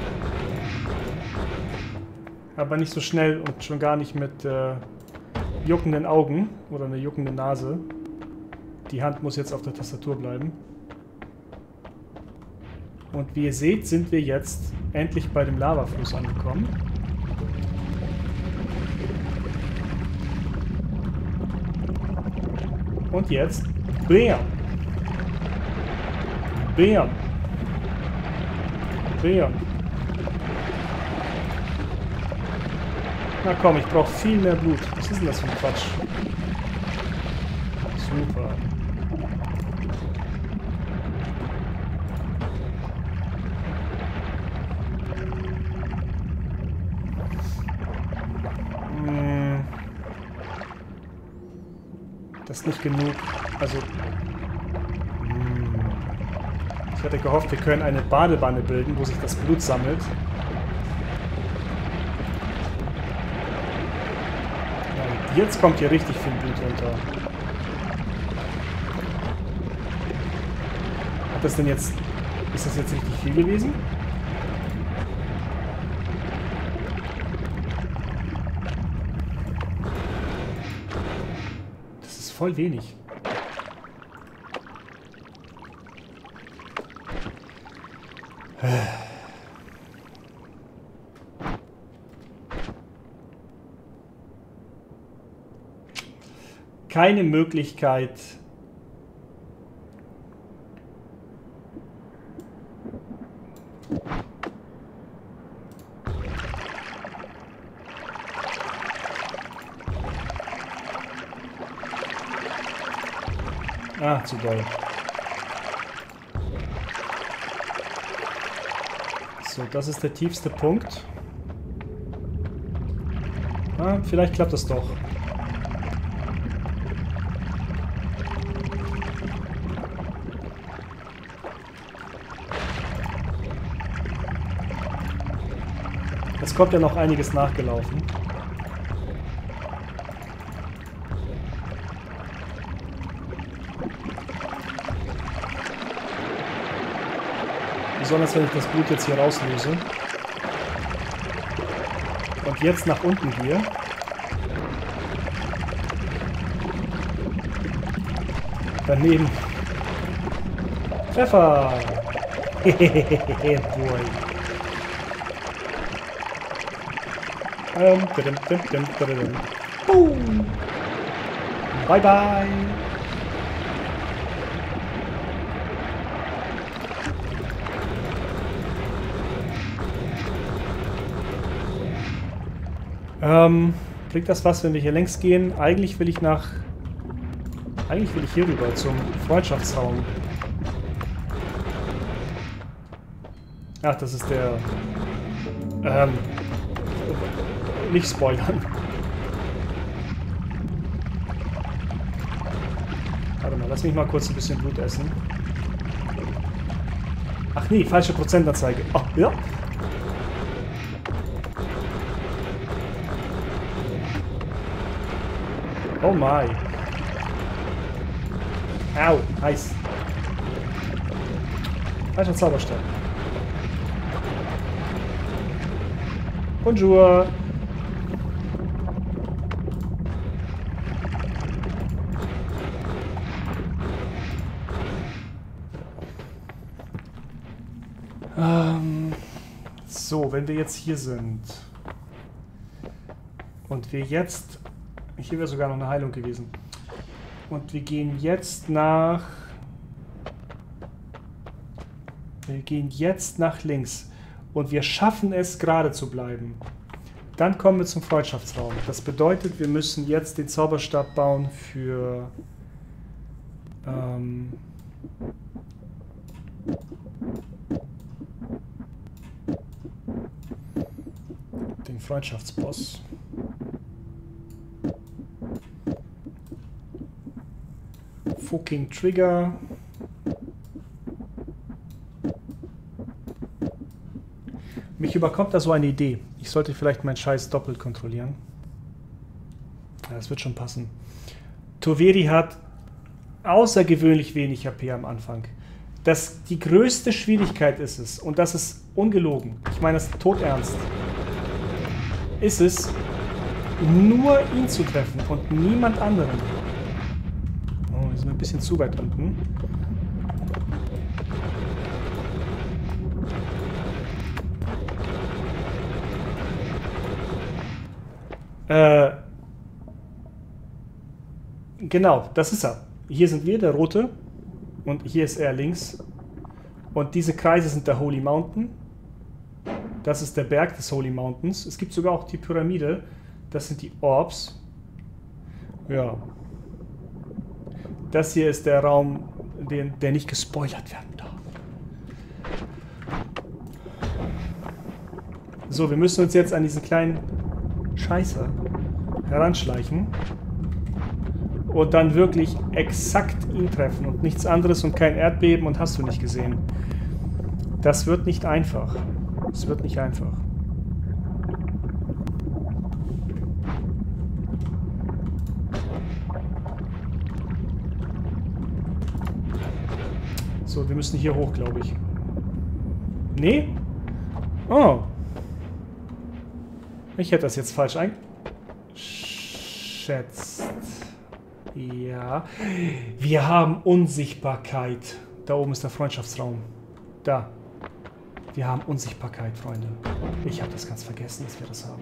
Aber nicht so schnell und schon gar nicht mit äh, juckenden Augen oder eine juckende Nase. Die Hand muss jetzt auf der Tastatur bleiben. Und wie ihr seht, sind wir jetzt endlich bei dem Lavafluss angekommen. Und jetzt, bam! Bam! Bam! Na komm, ich brauche viel mehr Blut. Was ist denn das für ein Quatsch? Super. Hm. Das ist nicht genug. Also... Hm. Ich hatte gehofft, wir können eine Badewanne bilden, wo sich das Blut sammelt. Jetzt kommt hier richtig viel Blut runter. Hat das denn jetzt... Ist das jetzt richtig viel gewesen? Das ist voll wenig. Keine Möglichkeit. Ah, zu doll. So, das ist der tiefste Punkt. Ah, vielleicht klappt das doch. Es kommt ja noch einiges nachgelaufen. Besonders wenn ich das Blut jetzt hier rauslöse. Und jetzt nach unten gehe. Daneben. Treffer! Hehehehe, boy. Ähm, dim, dim, dim, dim, dim. Boom! Bye bye! Ähm, bringt das was, wenn wir hier längs gehen? Eigentlich will ich nach... Eigentlich will ich hier rüber zum Freundschaftsraum. Ach, das ist der... Ähm... Nicht spoilern. Warte mal, lass mich mal kurz ein bisschen Blut essen. Ach nee, falsche Prozentanzeige. Oh, ja. Oh my. Au, heiß. Falscher Zauberstab. Bonjour. Ähm, so, wenn wir jetzt hier sind und wir jetzt... Hier wäre sogar noch eine Heilung gewesen. Und wir gehen jetzt nach... Wir gehen jetzt nach links. Und wir schaffen es, gerade zu bleiben. Dann kommen wir zum Freundschaftsraum. Das bedeutet, wir müssen jetzt den Zauberstab bauen für... Ähm, den Freundschaftsboss. Fucking Trigger. Mich überkommt da so eine Idee. Ich sollte vielleicht meinen Scheiß doppelt kontrollieren. Ja, das wird schon passen. Toveri hat außergewöhnlich wenig H P am Anfang. Das, die größte Schwierigkeit ist es, und das ist ungelogen, ich meine das todernst, ist es, nur ihn zu treffen und niemand anderen. Oh, wir sind ein bisschen zu weit unten. Äh, genau, das ist er. Hier sind wir, der Rote. Und hier ist er links. Und diese Kreise sind der Holy Mountain. Das ist der Berg des Holy Mountains. Es gibt sogar auch die Pyramide. Das sind die Orbs. Ja. Das hier ist der Raum, den, der nicht gespoilert werden darf. So, wir müssen uns jetzt an diesen kleinen Scheißer heranschleichen. Und dann wirklich exakt ihn treffen und nichts anderes und kein Erdbeben und hast du nicht gesehen. Das wird nicht einfach. Es wird nicht einfach. So, wir müssen hier hoch, glaube ich. Nee? Oh. Ich hätte das jetzt falsch eingeschätzt. Ja. Wir haben Unsichtbarkeit. Da oben ist der Freundschaftsraum. Da. Wir haben Unsichtbarkeit, Freunde. Ich habe das ganz vergessen, dass wir das haben.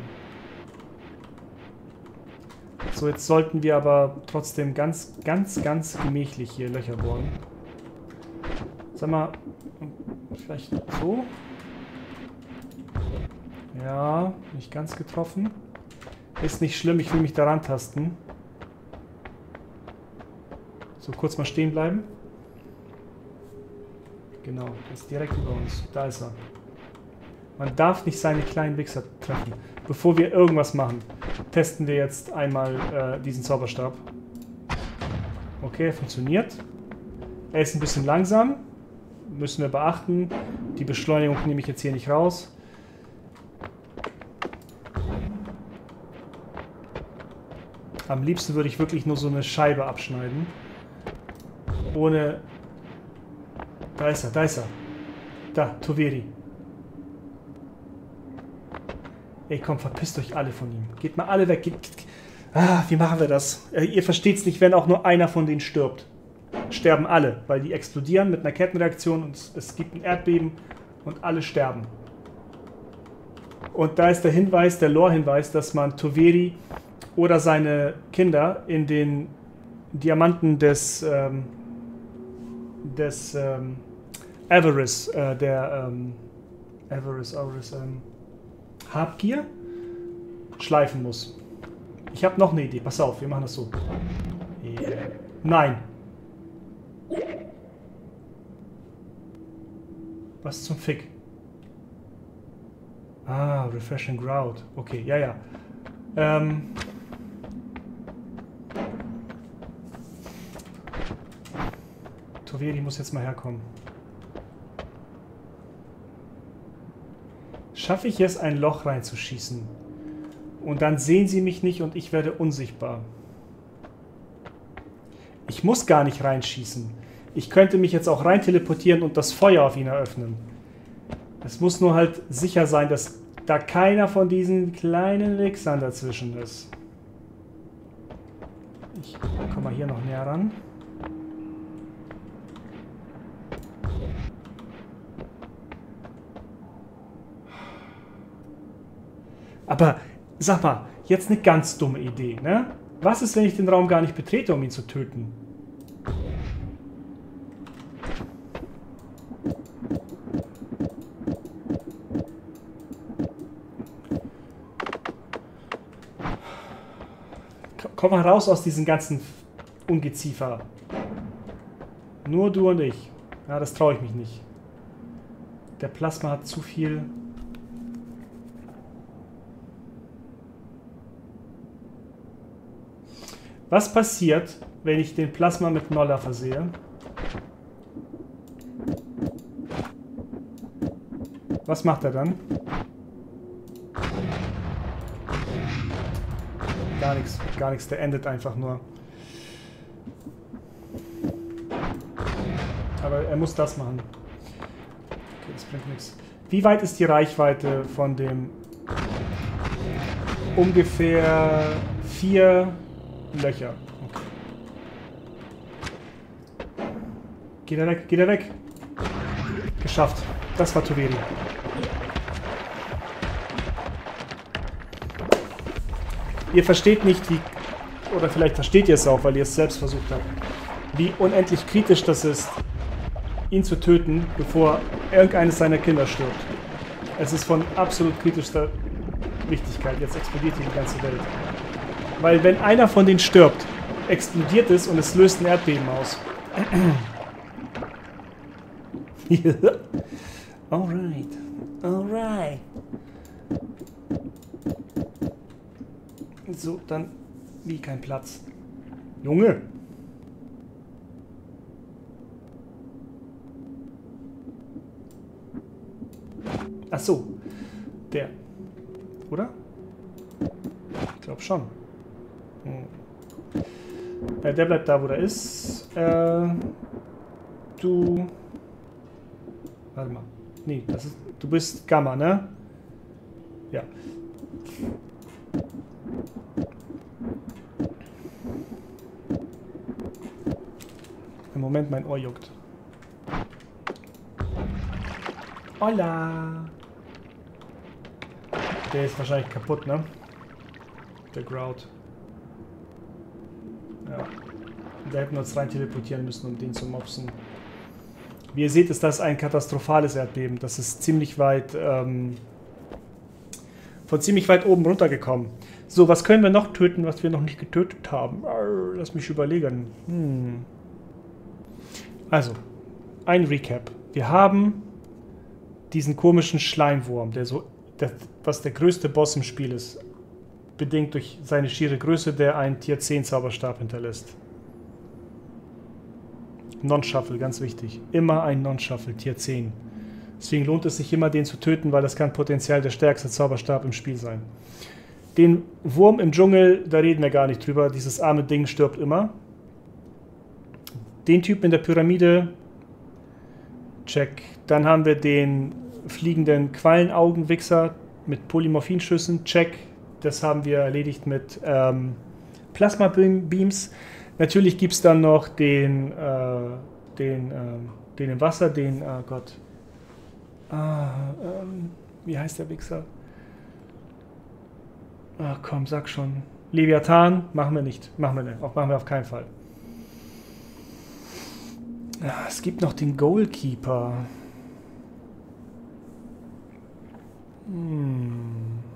So, jetzt sollten wir aber trotzdem ganz, ganz, ganz gemächlich hier Löcher bohren. Sag mal, vielleicht so? Ja, nicht ganz getroffen. Ist nicht schlimm, ich will mich daran tasten. So, kurz mal stehen bleiben. Genau, der ist direkt über uns. Da ist er. Man darf nicht seine kleinen Wichser treffen. Bevor wir irgendwas machen, testen wir jetzt einmal äh, diesen Zauberstab. Okay, funktioniert. Er ist ein bisschen langsam. Müssen wir beachten. Die Beschleunigung nehme ich jetzt hier nicht raus. Am liebsten würde ich wirklich nur so eine Scheibe abschneiden. Ohne... Da ist er, da ist er. Da, Toveri. Ey, komm, verpisst euch alle von ihm. Geht mal alle weg. Geht, geht. Ah, wie machen wir das? Ihr versteht's nicht, wenn auch nur einer von denen stirbt. Sterben alle, weil die explodieren mit einer Kettenreaktion und es gibt ein Erdbeben und alle sterben. Und da ist der Hinweis, der Lore-Hinweis, dass man Toveri oder seine Kinder in den Diamanten des ähm, des ähm, Avarice, äh, der ähm, Avarice, Avarice, ähm, Habgier schleifen muss. Ich habe noch eine Idee. Pass auf, wir machen das so. Yeah. Nein. Was zum Fick? Ah, Refreshing Grout. Okay, ja, ja. Ähm... Toveri muss jetzt mal herkommen. Schaffe ich es, ein Loch reinzuschießen? Und dann sehen sie mich nicht und ich werde unsichtbar. Ich muss gar nicht reinschießen. Ich könnte mich jetzt auch rein teleportieren und das Feuer auf ihn eröffnen. Es muss nur halt sicher sein, dass da keiner von diesen kleinen Wichsern dazwischen ist. Ich komme mal hier noch näher ran. Aber, sag mal, jetzt eine ganz dumme Idee, ne? Was ist, wenn ich den Raum gar nicht betrete, um ihn zu töten? Komm mal raus aus diesen ganzen Ungeziefer. Nur du und ich. Ja, das traue ich mich nicht. Der Plasma hat zu viel... Was passiert, wenn ich den Plasma mit Nolla versehe? Was macht er dann? Gar nichts, gar nichts, der endet einfach nur. Aber er muss das machen. Okay, das bringt nichts. Wie weit ist die Reichweite von dem ungefähr vier Löcher? Okay. Geht er weg, geht er weg. Geschafft. Das war Toveri. Ihr versteht nicht, wie, oder vielleicht versteht ihr es auch, weil ihr es selbst versucht habt, wie unendlich kritisch das ist, ihn zu töten, bevor irgendeines seiner Kinder stirbt. Es ist von absolut kritischster Wichtigkeit. Jetzt explodiert hier die ganze Welt. Weil wenn einer von denen stirbt, explodiert es und es löst ein Erdbeben aus. Alright. Alright. So, dann... Wie, kein Platz. Junge! Ach so. Der. Oder? Ich glaube schon. Hm. Äh, der bleibt da, wo der ist. Äh, du... Warte mal. Nee, das ist... Du bist Gamma, ne? Ja. Im Moment mein Ohr juckt. Hola! Der ist wahrscheinlich kaputt, ne? Der Grout. Ja. Da hätten wir uns rein teleportieren müssen, um den zu mopsen. Wie ihr seht, ist das ein katastrophales Erdbeben. Das ist ziemlich weit, ähm, von ziemlich weit oben runtergekommen. So, was können wir noch töten, was wir noch nicht getötet haben? Arr, lass mich überlegen. Hm. Also, ein Recap. Wir haben diesen komischen Schleimwurm, der so, der, was der größte Boss im Spiel ist. Bedingt durch seine schiere Größe, der einen Tier zehn Zauberstab hinterlässt. Non-Shuffle, ganz wichtig. Immer ein Non-Shuffle, Tier zehn. Deswegen lohnt es sich immer, den zu töten, weil das kann potenziell der stärkste Zauberstab im Spiel sein. Den Wurm im Dschungel, da reden wir gar nicht drüber. Dieses arme Ding stirbt immer. Den Typen in der Pyramide, check. Dann haben wir den fliegenden Quallenaugenwichser mit Polymorphinschüssen, check. Das haben wir erledigt mit ähm, Plasma-Beams. Natürlich gibt es dann noch den, äh, den, äh, den im Wasser, den, oh Gott, ah, ähm, wie heißt der Wichser? Ach komm, sag schon. Leviathan, machen wir nicht. Machen wir nicht. Auch machen wir auf keinen Fall. Ah, es gibt noch den Goalkeeper. Hm.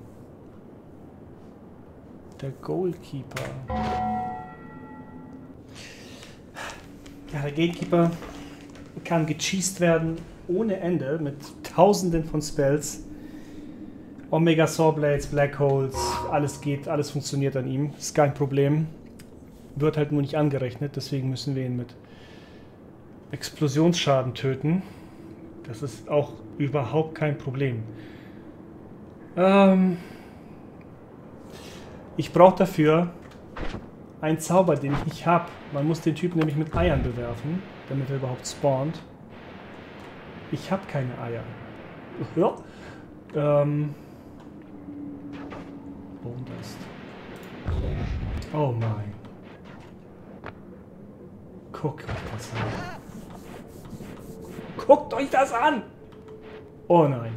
Der Goalkeeper. Ja, der Gatekeeper kann gecheased werden ohne Ende mit tausenden von Spells. Omega Sawblades, Black Holes, alles geht, alles funktioniert an ihm. Ist kein Problem. Wird halt nur nicht angerechnet, deswegen müssen wir ihn mit Explosionsschaden töten. Das ist auch überhaupt kein Problem. Ähm ich brauche dafür einen Zauber, den ich nicht habe. Man muss den Typen nämlich mit Eiern bewerfen, damit er überhaupt spawnt. Ich habe keine Eier. Ja. Ähm Bone Dust. Oh mein. Guckt euch das an. Guckt euch das an! Oh nein.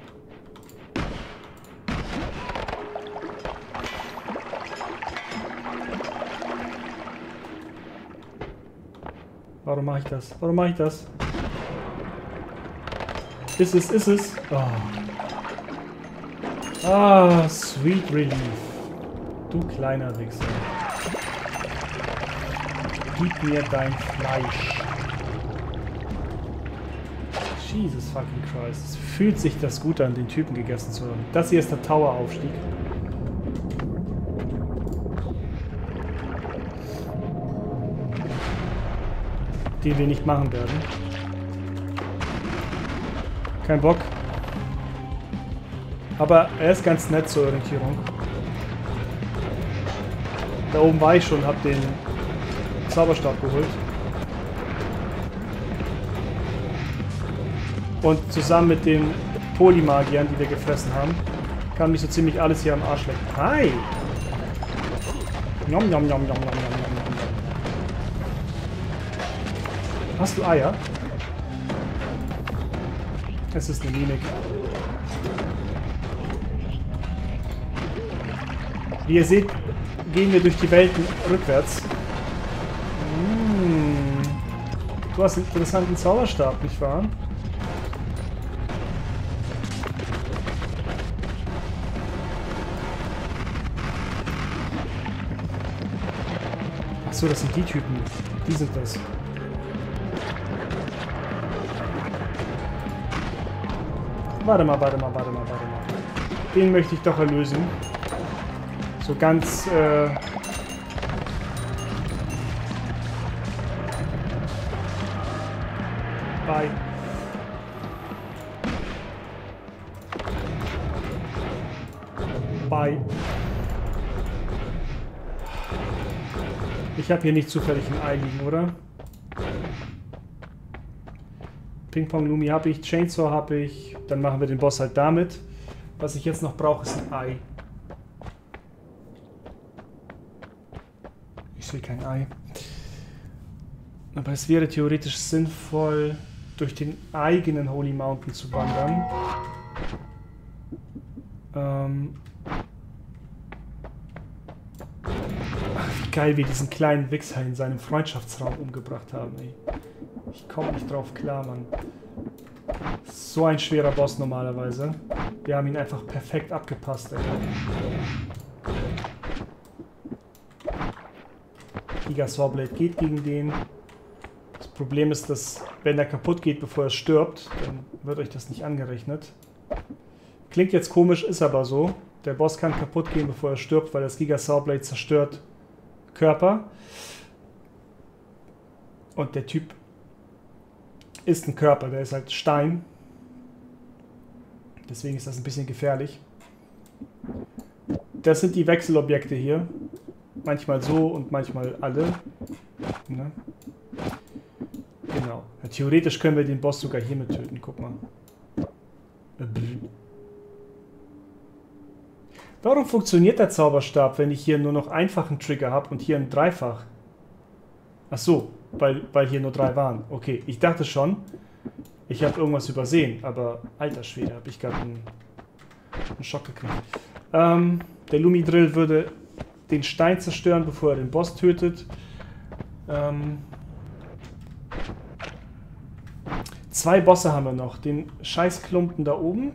Warum mache ich das? Warum mache ich das? Ist es, ist es? Oh. Ah, Sweet Relief. Du kleiner Wichser. Gib mir dein Fleisch. Jesus fucking Christ. Es fühlt sich das gut an, den Typen gegessen zu haben. Das hier ist der Tower-Aufstieg. Den wir nicht machen werden. Kein Bock. Aber er ist ganz nett zur Orientierung. Da oben war ich schon, hab den Zauberstab geholt. Und zusammen mit den Polymagiern, die wir gefressen haben, kann mich so ziemlich alles hier am Arsch lecken. Hi! Nom, nom, nom, nom, nom, nom, nom. Hast du Eier? Es ist eine Mimik. Wie ihr seht, gehen wir durch die Welten rückwärts. Mmh. Du hast einen interessanten Zauberstab, nicht wahr? Achso, das sind die Typen. Die sind das. Warte mal, warte mal, warte mal, warte mal. Den möchte ich doch erlösen. So ganz, äh... Bye. Bye. Ich habe hier nicht zufällig ein Ei liegen, oder? Ping-Pong Lumi habe ich, Chainsaw habe ich. Dann machen wir den Boss halt damit. Was ich jetzt noch brauche, ist ein Ei. Ich sehe kein Ei. Aber es wäre theoretisch sinnvoll, durch den eigenen Holy Mountain zu wandern. Ähm Ach, wie geil wir diesen kleinen Wichser in seinem Freundschaftsraum umgebracht haben, ey. Ich komme nicht drauf klar, Mann. So ein schwerer Boss normalerweise. Wir haben ihn einfach perfekt abgepasst, ey. Giga Sawblade geht gegen den. Das Problem ist, dass wenn er kaputt geht, bevor er stirbt, dann wird euch das nicht angerechnet. Klingt jetzt komisch, ist aber so. Der Boss kann kaputt gehen, bevor er stirbt, weil das Giga Sawblade zerstört Körper. Und der Typ ist ein Körper, der ist halt Stein. Deswegen ist das ein bisschen gefährlich. Das sind die Wechselobjekte hier. Manchmal so und manchmal alle. Ne? Genau. Ja, theoretisch können wir den Boss sogar hier mit töten. Guck mal. Warum funktioniert der Zauberstab, wenn ich hier nur noch einfachen Trigger habe und hier ein Dreifach? Ach so, weil, weil hier nur drei waren. Okay, ich dachte schon, ich habe irgendwas übersehen, aber alter Schwede, habe ich gerade einen, einen Schock gekriegt. Ähm, der Lumi-Drill würde den Stein zerstören, bevor er den Boss tötet. Ähm, zwei Bosse haben wir noch. Den Scheißklumpen da oben.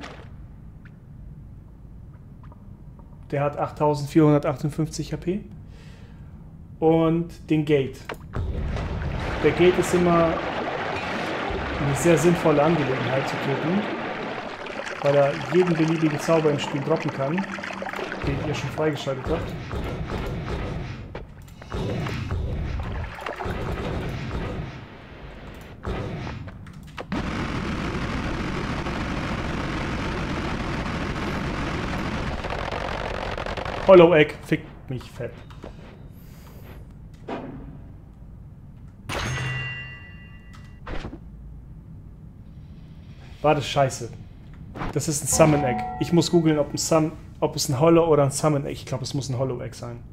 Der hat achttausendvierhundertachtundfünfzig H P. Und den Gate. Der Gate ist immer eine sehr sinnvolle Angelegenheit zu töten, weil er jeden beliebigen Zauber im Spiel droppen kann, den ihr schon freigeschaltet habt. Hollow Egg fickt mich fett. War das scheiße. Das ist ein Summon Egg. Ich muss googeln, ob, ein ob es ein Hollow oder ein Summon Egg. Ich glaube, es muss ein Hollow Egg sein.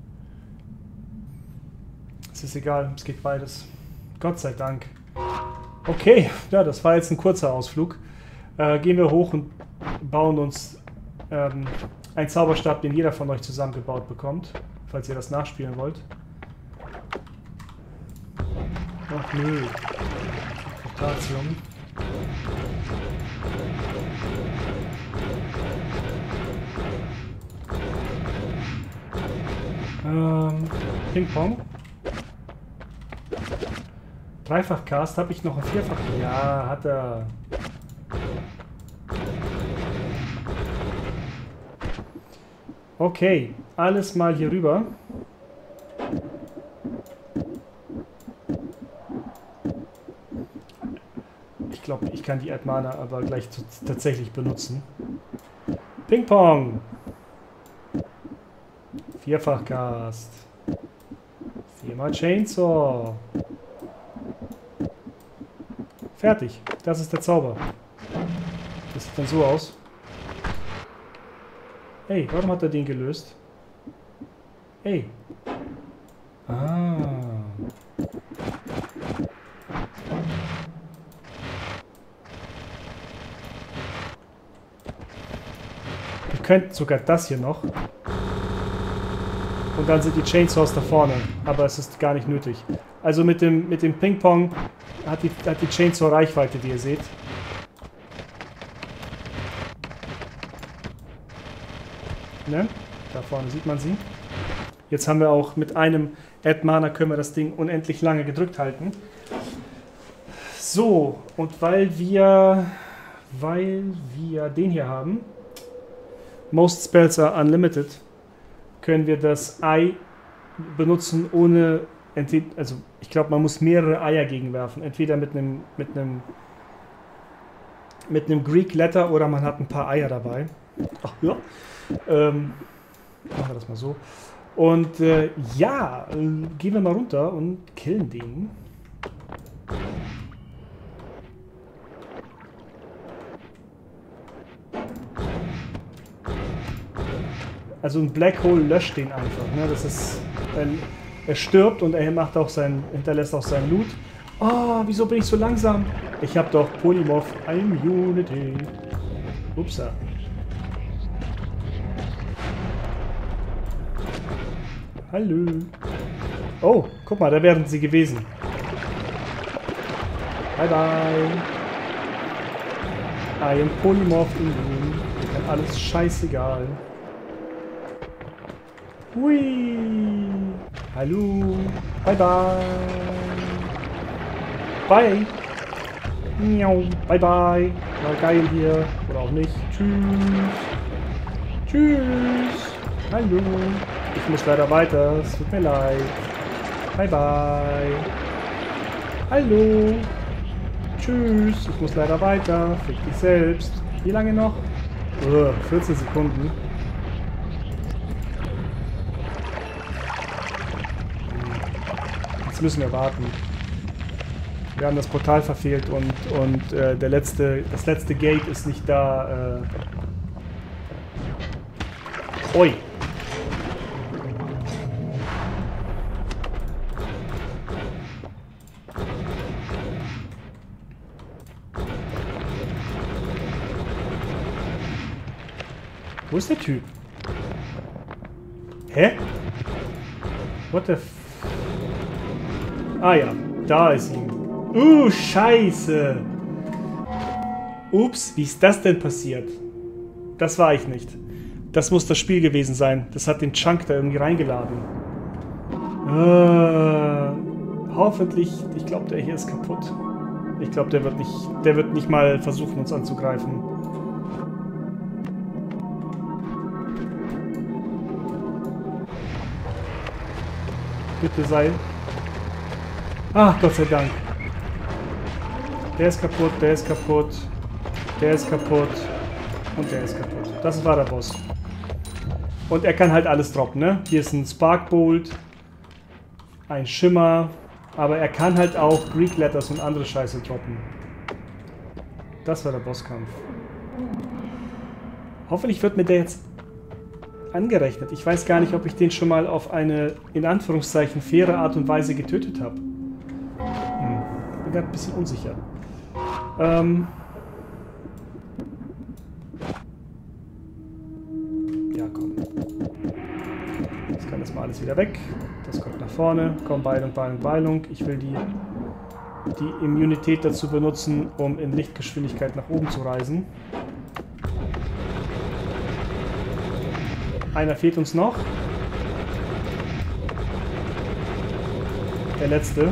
Es ist egal, es geht beides. Gott sei Dank. Okay, ja, das war jetzt ein kurzer Ausflug. Äh, gehen wir hoch und bauen uns ähm, einen Zauberstab, den jeder von euch zusammengebaut bekommt, falls ihr das nachspielen wollt. Ach nö. Portatium. Ähm, Ping-Pong. Dreifach-Cast, habe ich noch ein Vierfach? Ja, hat er. Okay, alles mal hier rüber. Ich glaube, ich kann die Erdmana aber gleich tatsächlich benutzen. Ping-Pong! Vierfach-Cast. Viermal Chainsaw. Fertig. Das ist der Zauber. Das sieht dann so aus. Hey, warum hat er den gelöst? Hey. Ah. Wir könnten sogar das hier noch. Und dann sind die Chainsaws da vorne. Aber es ist gar nicht nötig. Also mit dem, mit dem Ping-Pong hat die, hat die Chainsaw Reichweite, wie ihr seht. Ne? Da vorne sieht man sie. Jetzt haben wir auch mit einem Erdmana können wir das Ding unendlich lange gedrückt halten. So, und weil wir, weil wir den hier haben, Most Spells are Unlimited, können wir das Ei benutzen ohne, also ich glaube, man muss mehrere Eier gegenwerfen. Entweder mit einem mit einem mit einem Greek Letter oder man hat ein paar Eier dabei. Ach ja. Ähm, machen wir das mal so. Und äh, ja, äh, gehen wir mal runter und killen den. Also ein Black Hole löscht den einfach. Ne? Das ist, er, er stirbt und er macht auch sein, hinterlässt auch seinen Loot. Oh, wieso bin ich so langsam? Ich habe doch Polymorph Immunity. Upsa. Hallo. Oh, guck mal, da wären sie gewesen. Bye bye. I am Polymorph Immune. Mir kann alles scheißegal. Hui. Hallo. Bye bye. Bye. Miau. Bye bye. War geil hier. Oder auch nicht. Tschüss. Tschüss. Hallo. Ich muss leider weiter. Es tut mir leid. Bye bye. Hallo. Tschüss. Ich muss leider weiter. Fick dich selbst. Wie lange noch? Uh, vierzehn Sekunden. Jetzt müssen wir warten. Wir haben das Portal verfehlt und, und äh, der letzte, das letzte Gate ist nicht da. Äh... Oi! Wo ist der Typ? Hä? What the f... Ah ja, da ist ihn. Uh, scheiße. Ups, wie ist das denn passiert? Das war ich nicht. Das muss das Spiel gewesen sein. Das hat den Chunk da irgendwie reingeladen. Uh, hoffentlich... Ich glaube, der hier ist kaputt. Ich glaube, der wird nicht... Der wird nicht mal versuchen, uns anzugreifen. Bitte sei... Ach, Gott sei Dank. Der ist kaputt, der ist kaputt, der ist kaputt und der ist kaputt. Das war der Boss. Und er kann halt alles droppen, ne? Hier ist ein Sparkbolt, ein Schimmer, aber er kann halt auch Greek Letters und andere Scheiße droppen. Das war der Bosskampf. Hoffentlich wird mir der jetzt angerechnet. Ich weiß gar nicht, ob ich den schon mal auf eine, in Anführungszeichen, faire Art und Weise getötet habe. Hm. Bin gerade ein bisschen unsicher. Ähm... Ja, komm. Jetzt kann das mal alles wieder weg. Das kommt nach vorne. Komm, Beilung, Beilung, Beilung. Ich will die, die Immunität dazu benutzen, um in Lichtgeschwindigkeit nach oben zu reisen. Einer fehlt uns noch. Der letzte.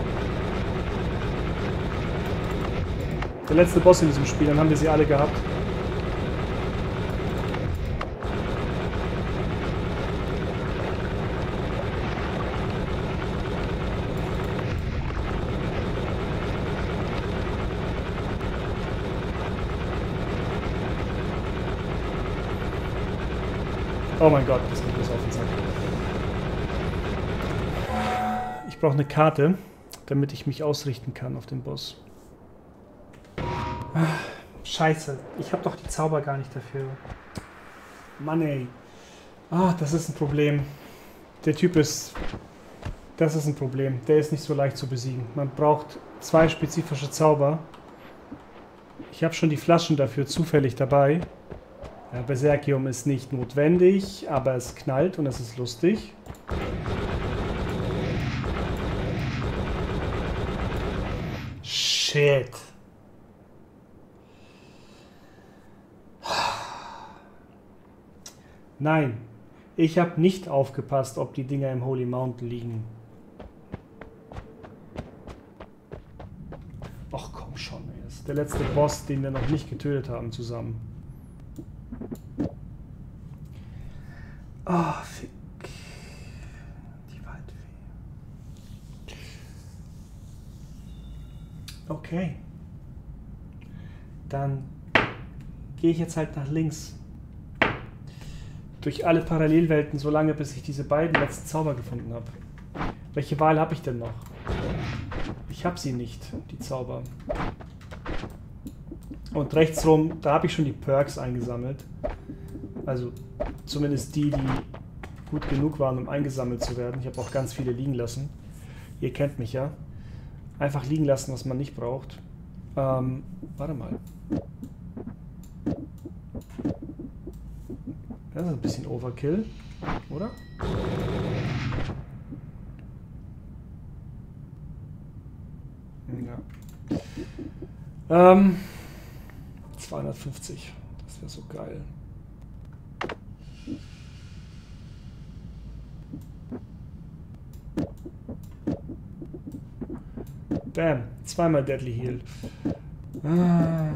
Der letzte Boss in diesem Spiel, dann haben wir sie alle gehabt. Oh mein Gott, das geht bloß auf den Sack. Ich brauche eine Karte, damit ich mich ausrichten kann auf den Boss. Scheiße, ich habe doch die Zauber gar nicht dafür. Mann ey. Ah, das ist ein Problem. Der Typ ist... Das ist ein Problem. Der ist nicht so leicht zu besiegen. Man braucht zwei spezifische Zauber. Ich habe schon die Flaschen dafür zufällig dabei. Ja, Berserkium ist nicht notwendig, aber es knallt und es ist lustig. Shit. Nein, ich habe nicht aufgepasst, ob die Dinger im Holy Mountain liegen. Ach komm schon, ey. Das ist der letzte Boss, den wir noch nicht getötet haben zusammen. Ah, oh, fick. Die Waldfee. Okay. Dann gehe ich jetzt halt nach links. Durch alle Parallelwelten, solange bis ich diese beiden letzten Zauber gefunden habe. Welche Wahl habe ich denn noch? Ich habe sie nicht, die Zauber. Und rechtsrum, da habe ich schon die Perks eingesammelt. Also zumindest die, die gut genug waren, um eingesammelt zu werden. Ich habe auch ganz viele liegen lassen. Ihr kennt mich ja. einfach liegen lassen, was man nicht braucht. Ähm, warte mal. Das ist ein bisschen Overkill, oder? Ja. Ähm, zweihundertfünfzig. Das wäre so geil. Bam. Zweimal Deadly Heal. Ah.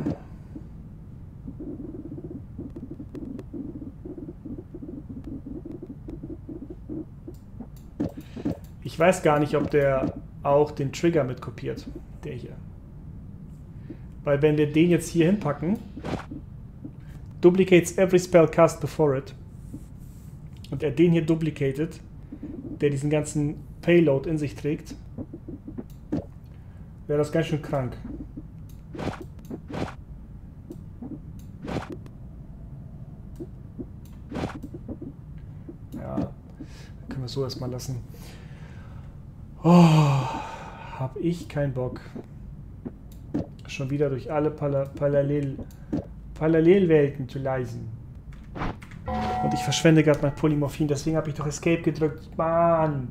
Ich weiß gar nicht, ob der auch den Trigger mit kopiert. Der hier. Weil wenn wir den jetzt hier hinpacken, duplicates every spell cast before it, und er den hier duplicated, der diesen ganzen Payload in sich trägt, wäre das ganz schön krank. Ja, können wir so erstmal lassen. Oh, hab ich keinen Bock. Schon wieder durch alle Parallel, Parallel, Parallelwelten zu leisen. Und ich verschwende gerade mein Polymorphin, deswegen habe ich doch Escape gedrückt. Mann!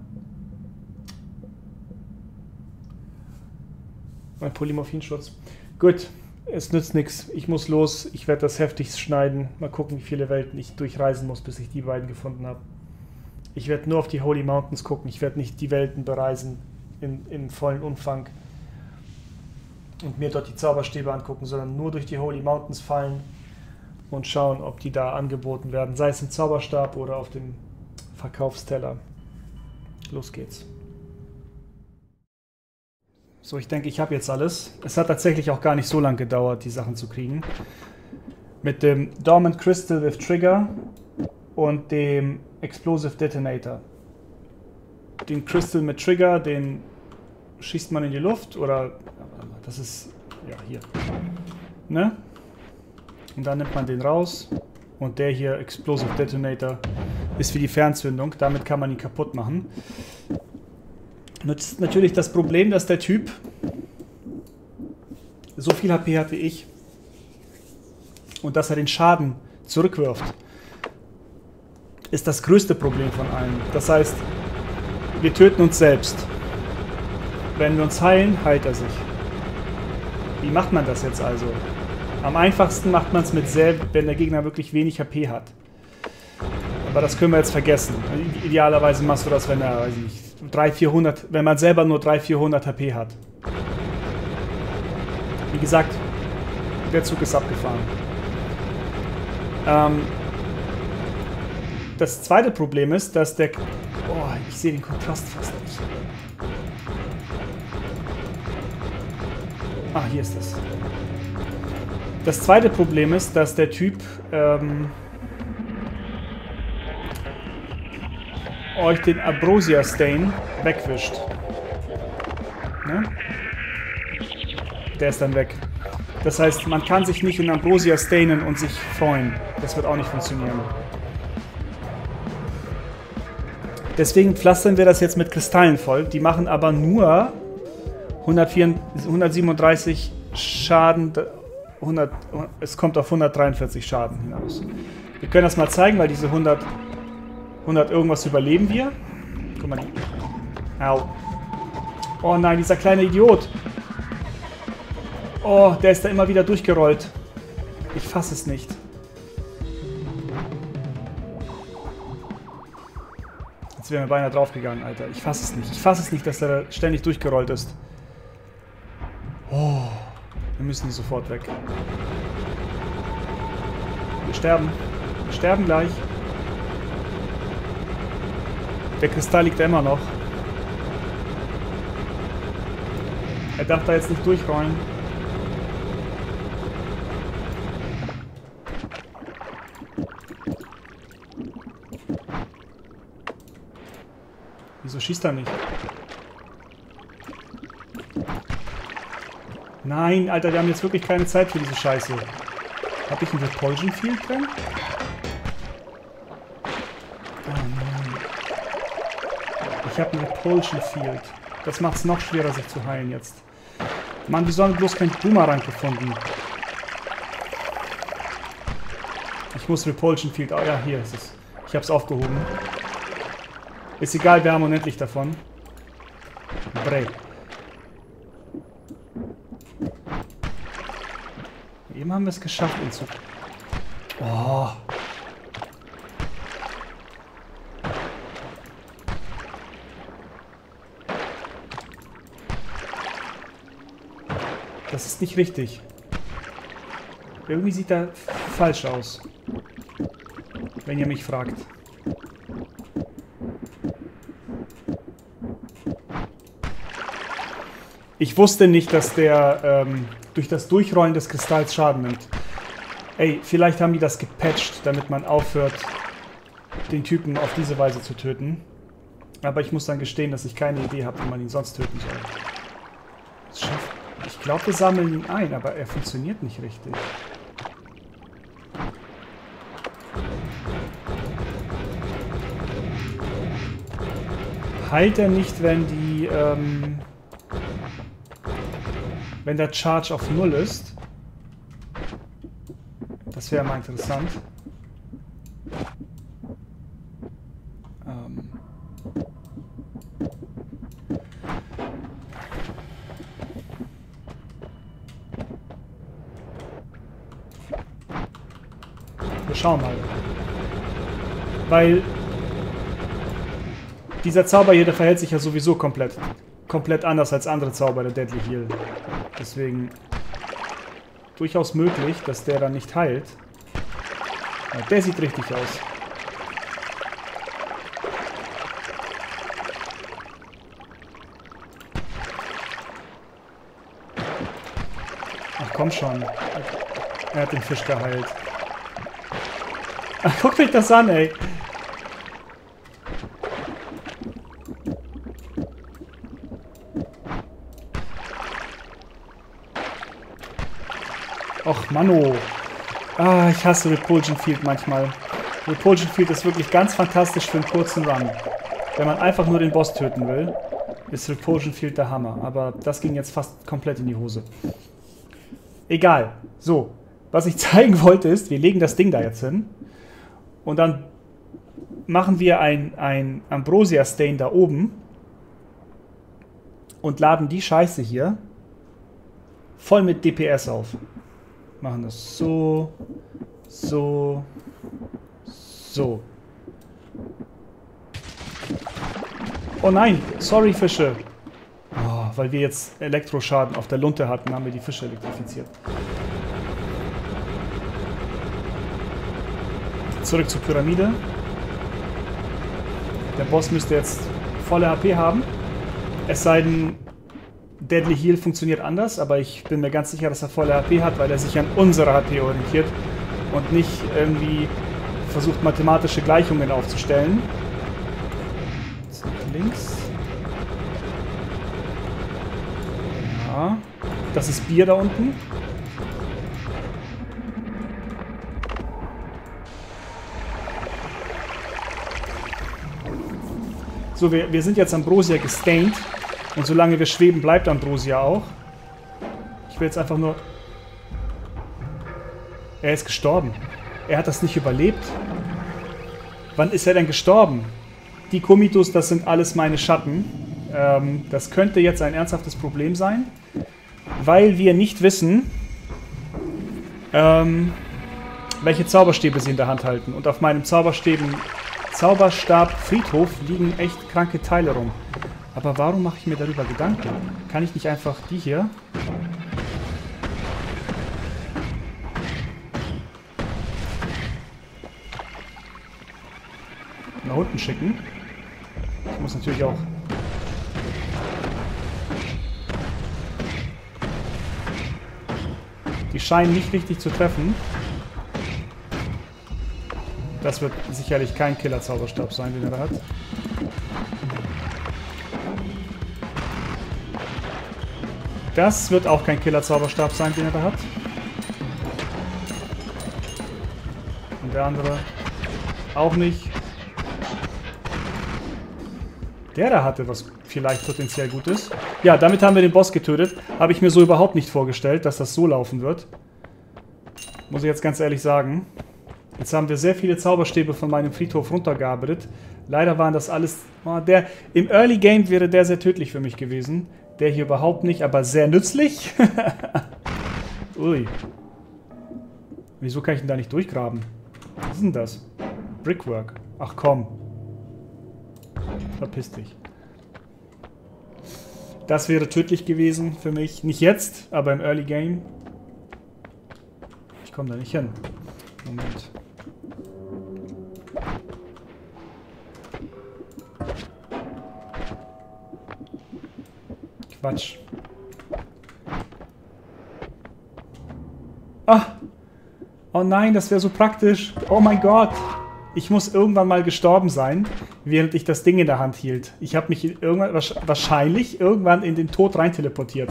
Mein Polymorphinschutz. Gut, es nützt nichts. Ich muss los. Ich werde das heftigst schneiden. Mal gucken, wie viele Welten ich durchreisen muss, bis ich die beiden gefunden habe. Ich werde nur auf die Holy Mountains gucken. Ich werde nicht die Welten bereisen in, in vollen Umfang und mir dort die Zauberstäbe angucken, sondern nur durch die Holy Mountains fallen und schauen, ob die da angeboten werden. Sei es im Zauberstab oder auf dem Verkaufsteller. Los geht's. So, ich denke, ich habe jetzt alles. Es hat tatsächlich auch gar nicht so lange gedauert, die Sachen zu kriegen. Mit dem Dormant Crystal with Trigger und dem Explosive Detonator. Den Crystal mit Trigger, den schießt man in die Luft oder... Das ist... ja, hier. Ne? Und dann nimmt man den raus. Und der hier, Explosive Detonator, ist für die Fernzündung. Damit kann man ihn kaputt machen. Jetzt ist natürlich das Problem, dass der Typ so viel H P hat wie ich und dass er den Schaden zurückwirft, ist das größte Problem von allen. Das heißt, wir töten uns selbst. Wenn wir uns heilen, heilt er sich. Wie macht man das jetzt also? Am einfachsten macht man es mit selb, wenn der Gegner wirklich wenig H P hat. Aber das können wir jetzt vergessen. Idealerweise machst du das, wenn er, weiß ich nicht, dreihundert, vierhundert, wenn man selber nur dreihundert, vierhundert H P hat. Wie gesagt, der Zug ist abgefahren. Ähm, das zweite Problem ist, dass der... Oh, ich sehe den Kontrast fast nicht. Ah, hier ist es. Das zweite Problem ist, dass der Typ ähm, euch den Ambrosia Stain wegwischt. Ne? Der ist dann weg. Das heißt, man kann sich nicht in Ambrosia stainen und sich freuen. Das wird auch nicht funktionieren. Deswegen pflastern wir das jetzt mit Kristallen voll. Die machen aber nur hundertsiebenunddreißig Schaden. hundert, es kommt auf hundertdreiundvierzig Schaden hinaus. Wir können das mal zeigen, weil diese hundert, hundert irgendwas überleben wir. Guck mal. Au. Oh nein, dieser kleine Idiot. Oh, der ist da immer wieder durchgerollt. Ich fasse es nicht. Jetzt wären wir beinahe draufgegangen, Alter. Ich fasse es nicht. Ich fasse es nicht, dass er da ständig durchgerollt ist. Oh, wir müssen hier sofort weg. Wir sterben. Wir sterben gleich. Der Kristall liegt da immer noch. Er darf da jetzt nicht durchrollen. Wieso schießt er nicht? Nein, Alter, wir haben jetzt wirklich keine Zeit für diese Scheiße. Habe ich ein Repulsion Field drin? Oh nein. Ich habe ein Repulsion Field. Das macht es noch schwerer, sich zu heilen jetzt. Mann, wieso haben wir bloß keinen Boomerang gefunden? Ich muss Repulsion Field... Oh ja, hier ist es. Ich habe es aufgehoben. Ist egal, wir haben unendlich davon. Brei. Eben haben wir es geschafft, ihn zu... Oh. Das ist nicht richtig. Irgendwie sieht er falsch aus. Wenn ihr mich fragt. Ich wusste nicht, dass der ähm, durch das Durchrollen des Kristalls Schaden nimmt. Ey, vielleicht haben die das gepatcht, damit man aufhört, den Typen auf diese Weise zu töten. Aber ich muss dann gestehen, dass ich keine Idee habe, wie man ihn sonst töten soll. Das schafft. Ich glaube, wir sammeln ihn ein, aber er funktioniert nicht richtig. Heilt er nicht, wenn die, ähm, wenn der Charge auf null ist? Das wäre mal interessant. Ähm. Wir schauen mal. Weil dieser Zauber hier, der verhält sich ja sowieso komplett, komplett anders als andere Zauber, der Deadly Heal. Deswegen durchaus möglich, dass der dann nicht heilt. Ja, der sieht richtig aus. Ach komm schon. Er hat den Fisch geheilt. Ach, guckt euch das an, ey. Och, Manno. Ah, ich hasse Repulsion Field manchmal. Repulsion Field ist wirklich ganz fantastisch für einen kurzen Run. Wenn man einfach nur den Boss töten will, ist Repulsion Field der Hammer. Aber das ging jetzt fast komplett in die Hose. Egal. So, was ich zeigen wollte ist, wir legen das Ding da jetzt hin. Und dann machen wir ein, ein Ambrosia-Stain da oben. Und laden die Scheiße hier voll mit D P S auf. Machen das so, so, so. Oh nein, sorry Fische. Oh, weil wir jetzt Elektroschaden auf der Lunte hatten, haben wir die Fische elektrifiziert. Zurück zur Pyramide. Der Boss müsste jetzt volle H P haben. Es sei denn, Deadly Heal funktioniert anders, aber ich bin mir ganz sicher, dass er volle H P hat, weil er sich an unsere H P orientiert und nicht irgendwie versucht, mathematische Gleichungen aufzustellen. Zurück links. Ja, das ist Bier da unten. So, wir, wir sind jetzt Ambrosia gestained. Und solange wir schweben, bleibt Ambrosia auch. Ich will jetzt einfach nur... Er ist gestorben. Er hat das nicht überlebt. Wann ist er denn gestorben? Die Komitos, das sind alles meine Schatten. Ähm, das könnte jetzt ein ernsthaftes Problem sein. Weil wir nicht wissen, ähm, welche Zauberstäbe sie in der Hand halten. Und auf meinem Zauberstäben, Zauberstab Friedhof liegen echt kranke Teile rum. Aber warum mache ich mir darüber Gedanken? Kann ich nicht einfach die hier... nach unten schicken? Ich muss natürlich auch... Die scheinen nicht richtig zu treffen. Das wird sicherlich kein Killer-Zauberstab sein, den er da hat. Das wird auch kein Killer-Zauberstab sein, den er da hat. Und der andere auch nicht. Der da hatte was vielleicht potenziell gut ist. Ja, damit haben wir den Boss getötet. Habe ich mir so überhaupt nicht vorgestellt, dass das so laufen wird. Muss ich jetzt ganz ehrlich sagen. Jetzt haben wir sehr viele Zauberstäbe von meinem Friedhof runtergearbeitet. Leider waren das alles... Oh, der, im Early Game wäre der sehr tödlich für mich gewesen. Der hier überhaupt nicht, aber sehr nützlich. Ui. Wieso kann ich denn da nicht durchgraben? Was ist denn das? Brickwork. Ach komm. Verpiss dich. Das wäre tödlich gewesen für mich. Nicht jetzt, aber im Early Game. Ich komme da nicht hin. Moment. Quatsch. Ah! Oh nein, das wäre so praktisch. Oh mein Gott. Ich muss irgendwann mal gestorben sein, während ich das Ding in der Hand hielt. Ich habe mich irgendwann, wahrscheinlich irgendwann in den Tod rein teleportiert.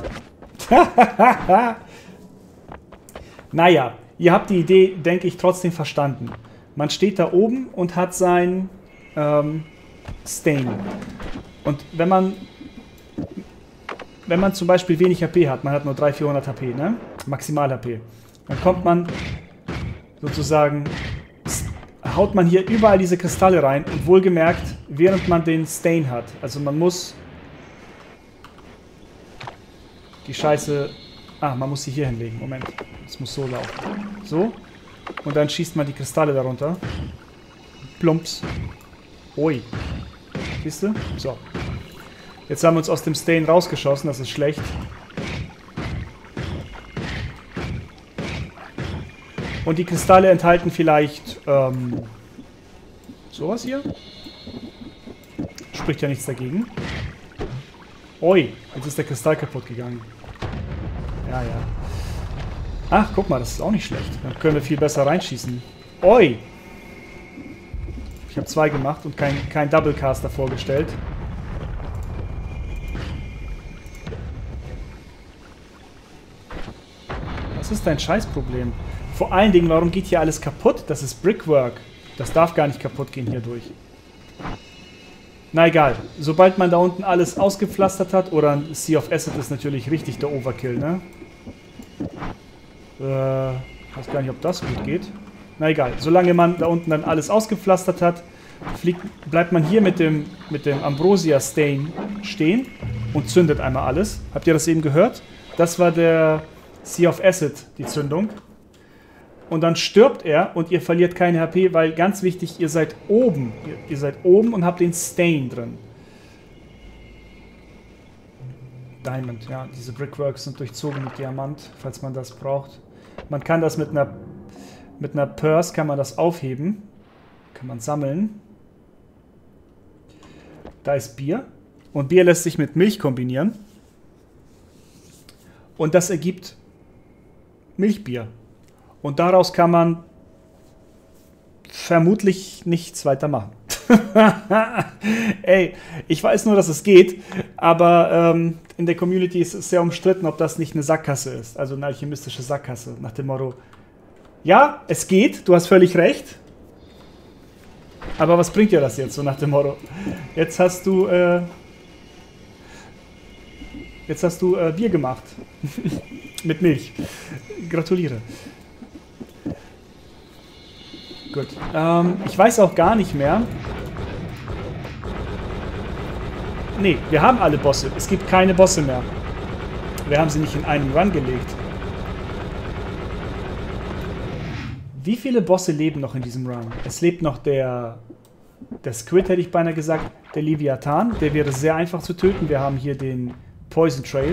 Naja, ihr habt die Idee, denke ich, trotzdem verstanden. Man steht da oben und hat sein ähm, Stain. Und wenn man wenn man zum Beispiel wenig H P hat, man hat nur dreihundert, vierhundert H P, ne? Maximal H P, dann kommt man sozusagen, haut man hier überall diese Kristalle rein und wohlgemerkt, während man den Stain hat. Also man muss die Scheiße... Ah, man muss sie hier hinlegen. Moment. Es muss so laufen. So. Und dann schießt man die Kristalle darunter. Plumps. Ui. Siehst du? So. Jetzt haben wir uns aus dem Stain rausgeschossen. Das ist schlecht. Und die Kristalle enthalten vielleicht ähm, sowas hier. Spricht ja nichts dagegen. Ui, jetzt ist der Kristall kaputt gegangen. Ja, ja. Ach, guck mal, das ist auch nicht schlecht. Dann können wir viel besser reinschießen. Ui! Ich habe zwei gemacht und kein, kein Double Caster vorgestellt. Was ist dein Scheißproblem? Vor allen Dingen, warum geht hier alles kaputt? Das ist Brickwork. Das darf gar nicht kaputt gehen hier durch. Na egal. Sobald man da unten alles ausgepflastert hat, oder ein Sea of Acid ist natürlich richtig der Overkill, ne? Äh, ich weiß gar nicht, ob das gut geht. Na egal. Solange man da unten dann alles ausgepflastert hat, fliegt, bleibt man hier mit dem, mit dem Ambrosia Stain stehen und zündet einmal alles. Habt ihr das eben gehört? Das war der Sea of Acid, die Zündung. Und dann stirbt er und ihr verliert keine H P, weil ganz wichtig, ihr seid oben. Ihr, ihr seid oben und habt den Stain drin. Diamond, ja, diese Brickworks sind durchzogen mit Diamant, falls man das braucht. Man kann das mit einer, mit einer Purse, kann man das aufheben. Kann man sammeln. Da ist Bier. Und Bier lässt sich mit Milch kombinieren. Und das ergibt Milchbier. Und daraus kann man vermutlich nichts weiter machen. Ey, ich weiß nur, dass es geht, aber ähm, in der Community ist es sehr umstritten, ob das nicht eine Sackgasse ist. Also eine alchemistische Sackgasse, nach dem Motto, ja, es geht, du hast völlig recht, aber was bringt dir das jetzt, so nach dem Motto? Jetzt hast du, äh, jetzt hast du äh, Bier gemacht. Mit Milch. Gratuliere. Gut. Ähm, ich weiß auch gar nicht mehr. Nee, wir haben alle Bosse. Es gibt keine Bosse mehr. Wir haben sie nicht in einen Run gelegt. Wie viele Bosse leben noch in diesem Run? Es lebt noch der, der Squid, hätte ich beinahe gesagt. Der Leviathan. Der wäre sehr einfach zu töten. Wir haben hier den Poison Trail.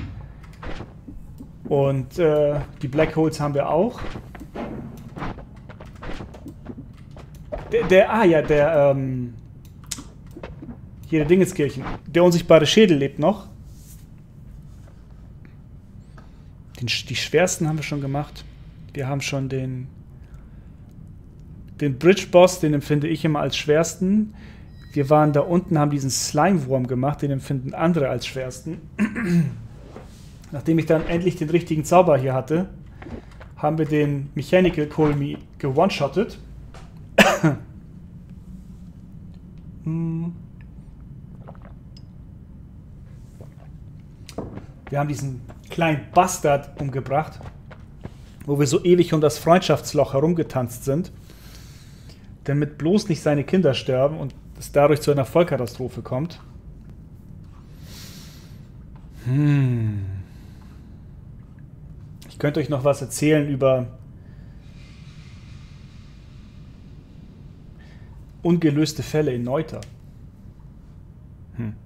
Und äh, die Black Holes haben wir auch. Der, der ah ja, der, ähm, hier der Dingenskirchen. Der unsichtbare Schädel lebt noch. Den, die schwersten haben wir schon gemacht. Wir haben schon den, den Bridge Boss, den empfinde ich immer als schwersten. Wir waren da unten, haben diesen Slime-Wurm gemacht, den empfinden andere als schwersten. Nachdem ich dann endlich den richtigen Zauber hier hatte, haben wir den Mechanical Colmy gewone-shottet. hm. Wir haben diesen kleinen Bastard umgebracht, wo wir so ewig um das Freundschaftsloch herumgetanzt sind, damit bloß nicht seine Kinder sterben und es dadurch zu einer Vollkatastrophe kommt. Hm. Ich könnte euch noch was erzählen über ungelöste Fälle in Neuter. Hm.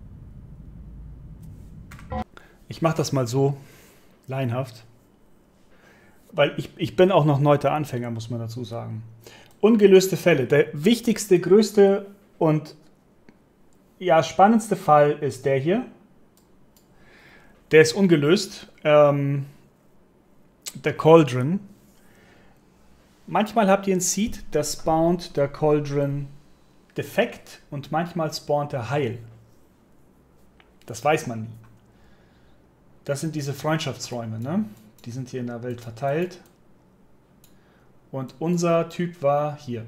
Ich mache das mal so laienhaft, weil ich, ich bin auch noch Neuter Anfänger, muss man dazu sagen. Ungelöste Fälle. Der wichtigste, größte und ja, spannendste Fall ist der hier. Der ist ungelöst. Ähm, der Cauldron. Manchmal habt ihr ein Seed, das spawnt der Cauldron defekt und manchmal spawnt er heil. Das weiß man nie. Das sind diese Freundschaftsräume, ne? Die sind hier in der Welt verteilt. Und unser Typ war hier.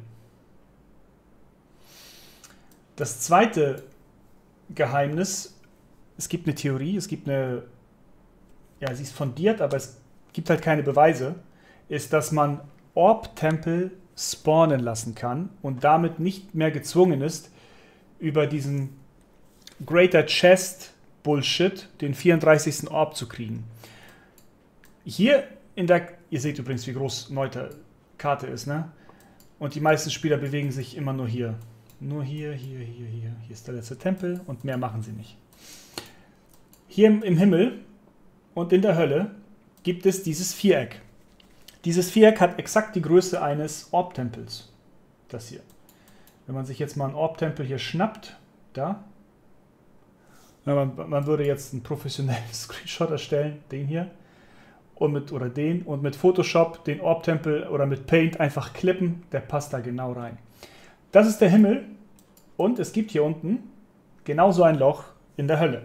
Das zweite Geheimnis, es gibt eine Theorie, es gibt eine, ja, sie ist fundiert, aber es gibt halt keine Beweise, ist, dass man Orb-Tempel spawnen lassen kann und damit nicht mehr gezwungen ist, über diesen Greater Chest Bullshit den vierunddreißigsten Orb zu kriegen. Hier in der, ihr seht übrigens, wie groß Neuter Karte ist, ne? Und die meisten Spieler bewegen sich immer nur hier. Nur hier, hier, hier, hier. Hier ist der letzte Tempel und mehr machen sie nicht. Hier im, im Himmel und in der Hölle gibt es dieses Viereck. Dieses Viereck hat exakt die Größe eines Orb-Tempels. Das hier. Wenn man sich jetzt mal einen Orb-Tempel hier schnappt, da. Man, man würde jetzt einen professionellen Screenshot erstellen, den hier. Und mit, oder den. Und mit Photoshop den Orb-Tempel oder mit Paint einfach klippen. Der passt da genau rein. Das ist der Himmel. Und es gibt hier unten genauso ein Loch in der Hölle.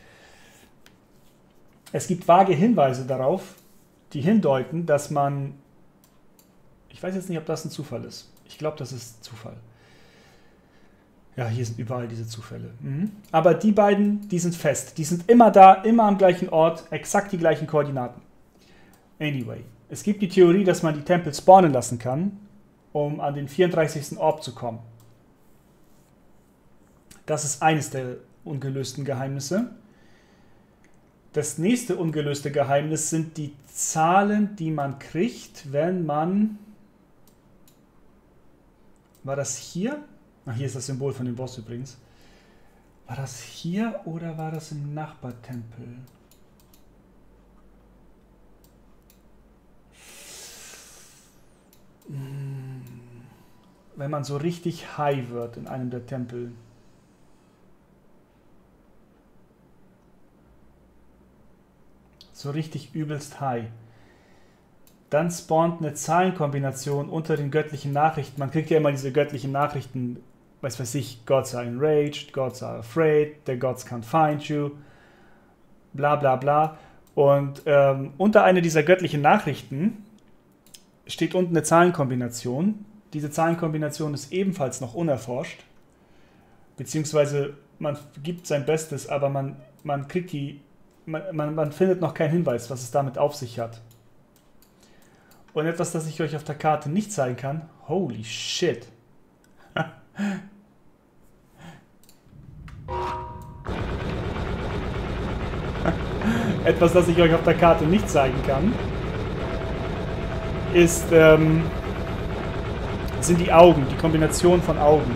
Es gibt vage Hinweise darauf, die hindeuten, dass man... Ich weiß jetzt nicht, ob das ein Zufall ist. Ich glaube, das ist Zufall. Ja, hier sind überall diese Zufälle. Mhm. Aber die beiden, die sind fest. Die sind immer da, immer am gleichen Ort, exakt die gleichen Koordinaten. Anyway, es gibt die Theorie, dass man die Tempel spawnen lassen kann, um an den vierunddreißigsten Orb zu kommen. Das ist eines der ungelösten Geheimnisse. Das nächste ungelöste Geheimnis sind die Zahlen, die man kriegt, wenn man... War das hier? Ach, hier ist das Symbol von dem Boss übrigens. War das hier oder war das im Nachbartempel? Wenn man so richtig high wird in einem der Tempel. So richtig übelst high. Dann spawnt eine Zahlenkombination unter den göttlichen Nachrichten. Man kriegt ja immer diese göttlichen Nachrichten, weiß weiß ich, Gods are enraged, Gods are afraid, the Gods can't find you, bla bla bla. Und ähm, unter einer dieser göttlichen Nachrichten steht unten eine Zahlenkombination. Diese Zahlenkombination ist ebenfalls noch unerforscht. Beziehungsweise man gibt sein Bestes, aber man, man kriegt die, man, man, man findet noch keinen Hinweis, was es damit auf sich hat. Und etwas, das ich euch auf der Karte nicht zeigen kann. Holy shit. Etwas, das ich euch auf der Karte nicht zeigen kann, ist, ähm, sind die Augen, die Kombination von Augen.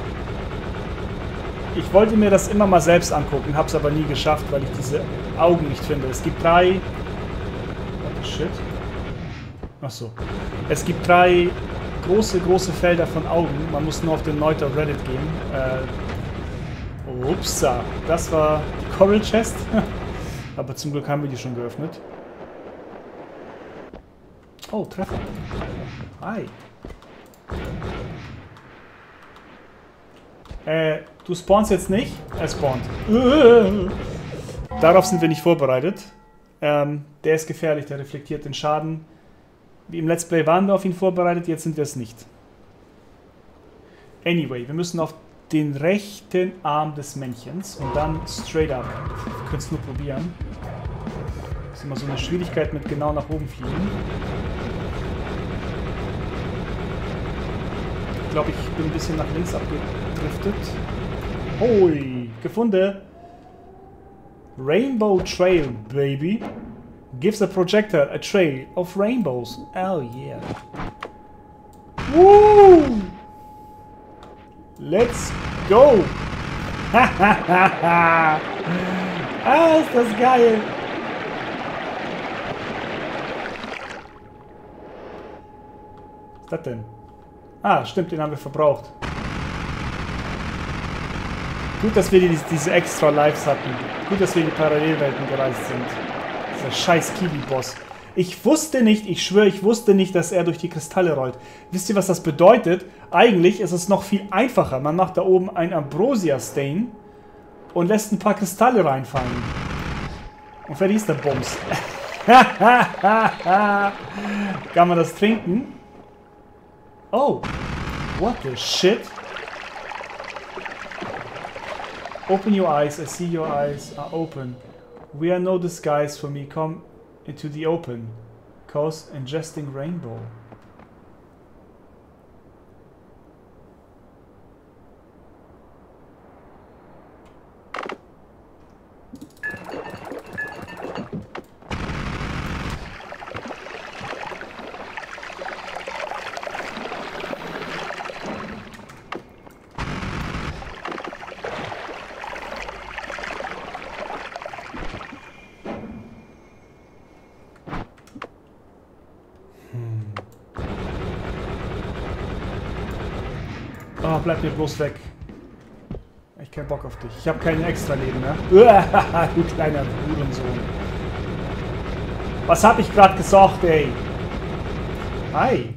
Ich wollte mir das immer mal selbst angucken, habe es aber nie geschafft, weil ich diese Augen nicht finde. Es gibt drei... Oh shit. Achso. Es gibt drei große, große Felder von Augen. Man muss nur auf den Neuter Reddit gehen. Äh, upsa. Das war die Coral Chest. Aber zum Glück haben wir die schon geöffnet. Oh, Treffer. Hi. Äh, du spawnst jetzt nicht? Er spawnt. Darauf sind wir nicht vorbereitet. Ähm, der ist gefährlich, der reflektiert den Schaden. Wie im Let's Play waren wir auf ihn vorbereitet, jetzt sind wir es nicht. Anyway, wir müssen auf den rechten Arm des Männchens und dann straight up. Wir können es nur probieren. immer so eine Schwierigkeit mit genau nach oben fliegen. Ich glaube, ich bin ein bisschen nach links abgedriftet. Hui, gefunden. Rainbow Trail, baby. Gives the projector a trail of rainbows. Oh yeah. Woo! Let's go! Ah, ist das geil! Was ist das denn? Ah, stimmt, den haben wir verbraucht. Gut, dass wir die, diese extra Lives hatten. Gut, dass wir in die Parallelwelten gereist sind. Dieser scheiß Kiwi-Boss. Ich wusste nicht, ich schwöre, ich wusste nicht, dass er durch die Kristalle rollt. Wisst ihr, was das bedeutet? Eigentlich ist es noch viel einfacher. Man macht da oben ein Ambrosia-Stain und lässt ein paar Kristalle reinfallen. Und fertig ist der Bums. Kann man das trinken? Oh, what the shit? Open your eyes, I see your eyes are open. We are no disguise for me, come into the open, cause ingesting rainbow. Oh, bleib mir bloß weg. Ich hab keinen Bock auf dich. Ich habe kein extra Leben mehr. Du kleiner Hurensohn. Was hab ich gerade gesagt, ey? Hi.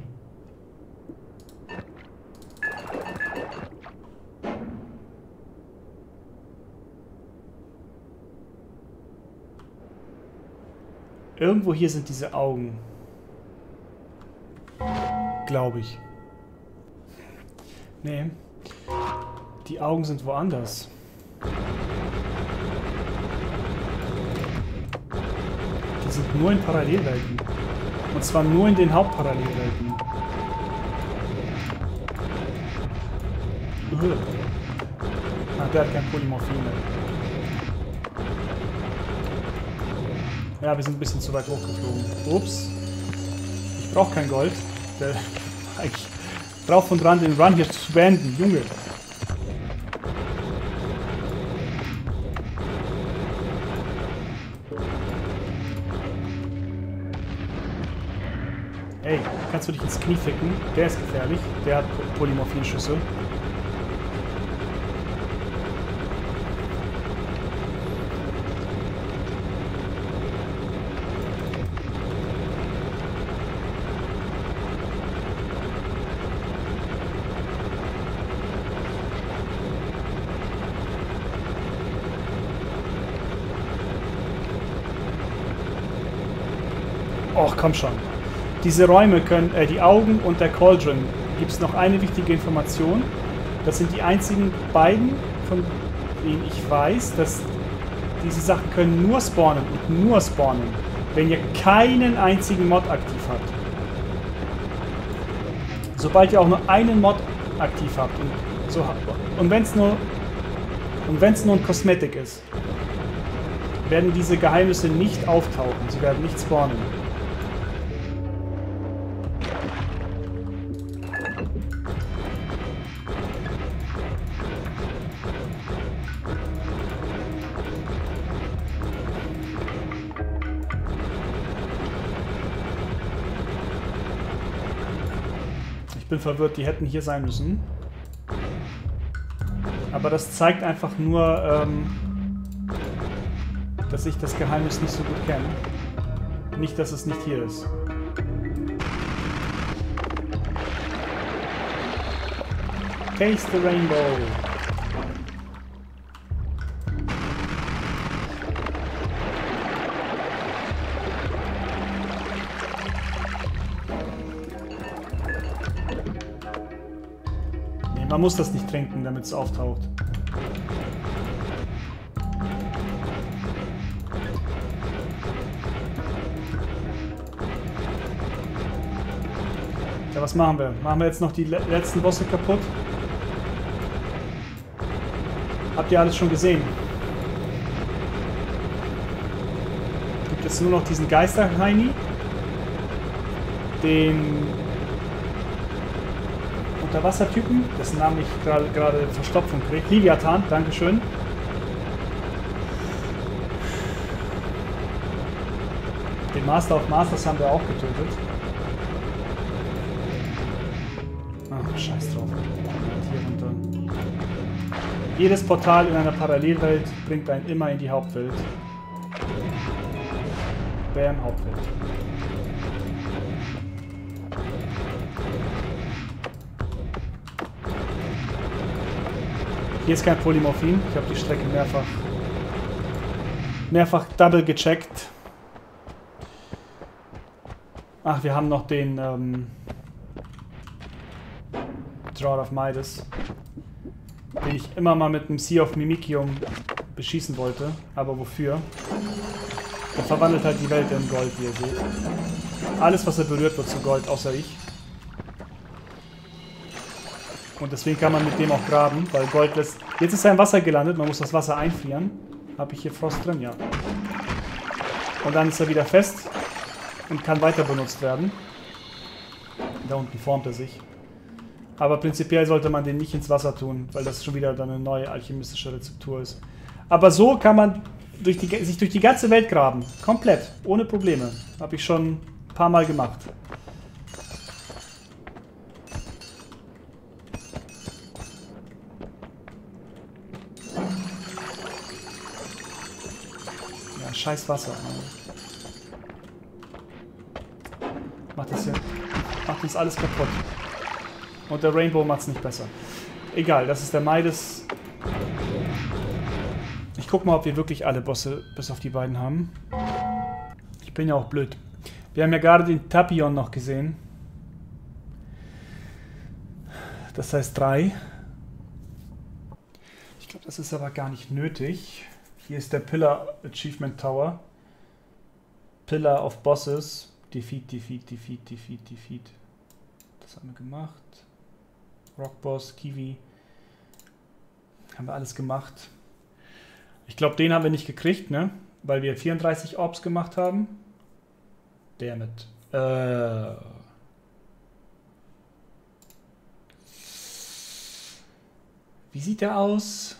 Irgendwo hier sind diese Augen. Glaube ich. Nee. Die Augen sind woanders. Die sind nur in Parallelwelten. Und zwar nur in den Hauptparallelwelten. Uh. Ah, der hat kein Polymorphine. Ja, wir sind ein bisschen zu weit hochgeflogen. Ups. Ich brauche kein Gold. Der, eigentlich drauf und dran, den Run hier zu beenden. Junge. Ey, kannst du dich ins Knie ficken? Der ist gefährlich. Der hat Polymorphinschüsse. Och, komm schon. Diese Räume können, äh, die Augen und der Cauldron, gibt es noch eine wichtige Information. Das sind die einzigen beiden, von denen ich weiß, dass diese Sachen können nur spawnen und nur spawnen, wenn ihr keinen einzigen Mod aktiv habt. Sobald ihr auch nur einen Mod aktiv habt und, so, und wenn es nur, und wenn es nur ein Kosmetik ist, werden diese Geheimnisse nicht auftauchen. Sie werden nicht spawnen. Ich bin verwirrt, die hätten hier sein müssen. Aber das zeigt einfach nur, ähm, dass ich das Geheimnis nicht so gut kenne. Nicht, dass es nicht hier ist. Taste the Rainbow. Nee, man muss das nicht trinken, damit es auftaucht. Ja, was machen wir? Machen wir jetzt noch die le letzten Bosse kaputt? Habt ihr alles schon gesehen? Gibt jetzt nur noch diesen Geister-Heini. Den Unterwassertypen, dessen Namen ich gerade Verstopfung kriege. Leviathan, dankeschön. Den Master of Masters haben wir auch getötet. Ach, scheiß drauf. Hier runter. Jedes Portal in einer Parallelwelt bringt einen immer in die Hauptwelt. Bam, Hauptwelt. Hier ist kein Polymorphin. Ich habe die Strecke mehrfach mehrfach double gecheckt. Ach, wir haben noch den ähm, Drought of Midas, den ich immer mal mit einem Sea of Mimicium beschießen wollte. Aber wofür? Er verwandelt halt die Welt in Gold, wie ihr seht. Alles, was er berührt, wird zu Gold, außer ich. Und deswegen kann man mit dem auch graben, weil Gold lässt... Jetzt ist er im Wasser gelandet, man muss das Wasser einfrieren. Habe ich hier Frost drin? Ja. Und dann ist er wieder fest und kann weiter benutzt werden. Da unten formt er sich. Aber prinzipiell sollte man den nicht ins Wasser tun, weil das schon wieder dann eine neue alchemistische Rezeptur ist. Aber so kann man durch die, sich durch die ganze Welt graben. Komplett. Ohne Probleme. Habe ich schon ein paar Mal gemacht. Ja, scheiß Wasser. Macht das hier. Macht uns alles kaputt. Und der Rainbow macht es nicht besser. Egal, das ist der Midas. Ich guck mal, ob wir wirklich alle Bosse bis auf die beiden haben. Ich bin ja auch blöd. Wir haben ja gerade den Tapion noch gesehen. Das heißt drei. Ich glaube, das ist aber gar nicht nötig. Hier ist der Pillar Achievement Tower. Pillar of Bosses. Defeat, Defeat, Defeat, Defeat, Defeat. Das haben wir gemacht. Rockboss, Kiwi. Haben wir alles gemacht. Ich glaube, den haben wir nicht gekriegt, ne? Weil wir vierunddreißig Orbs gemacht haben. Damit. Äh. Wie sieht der aus?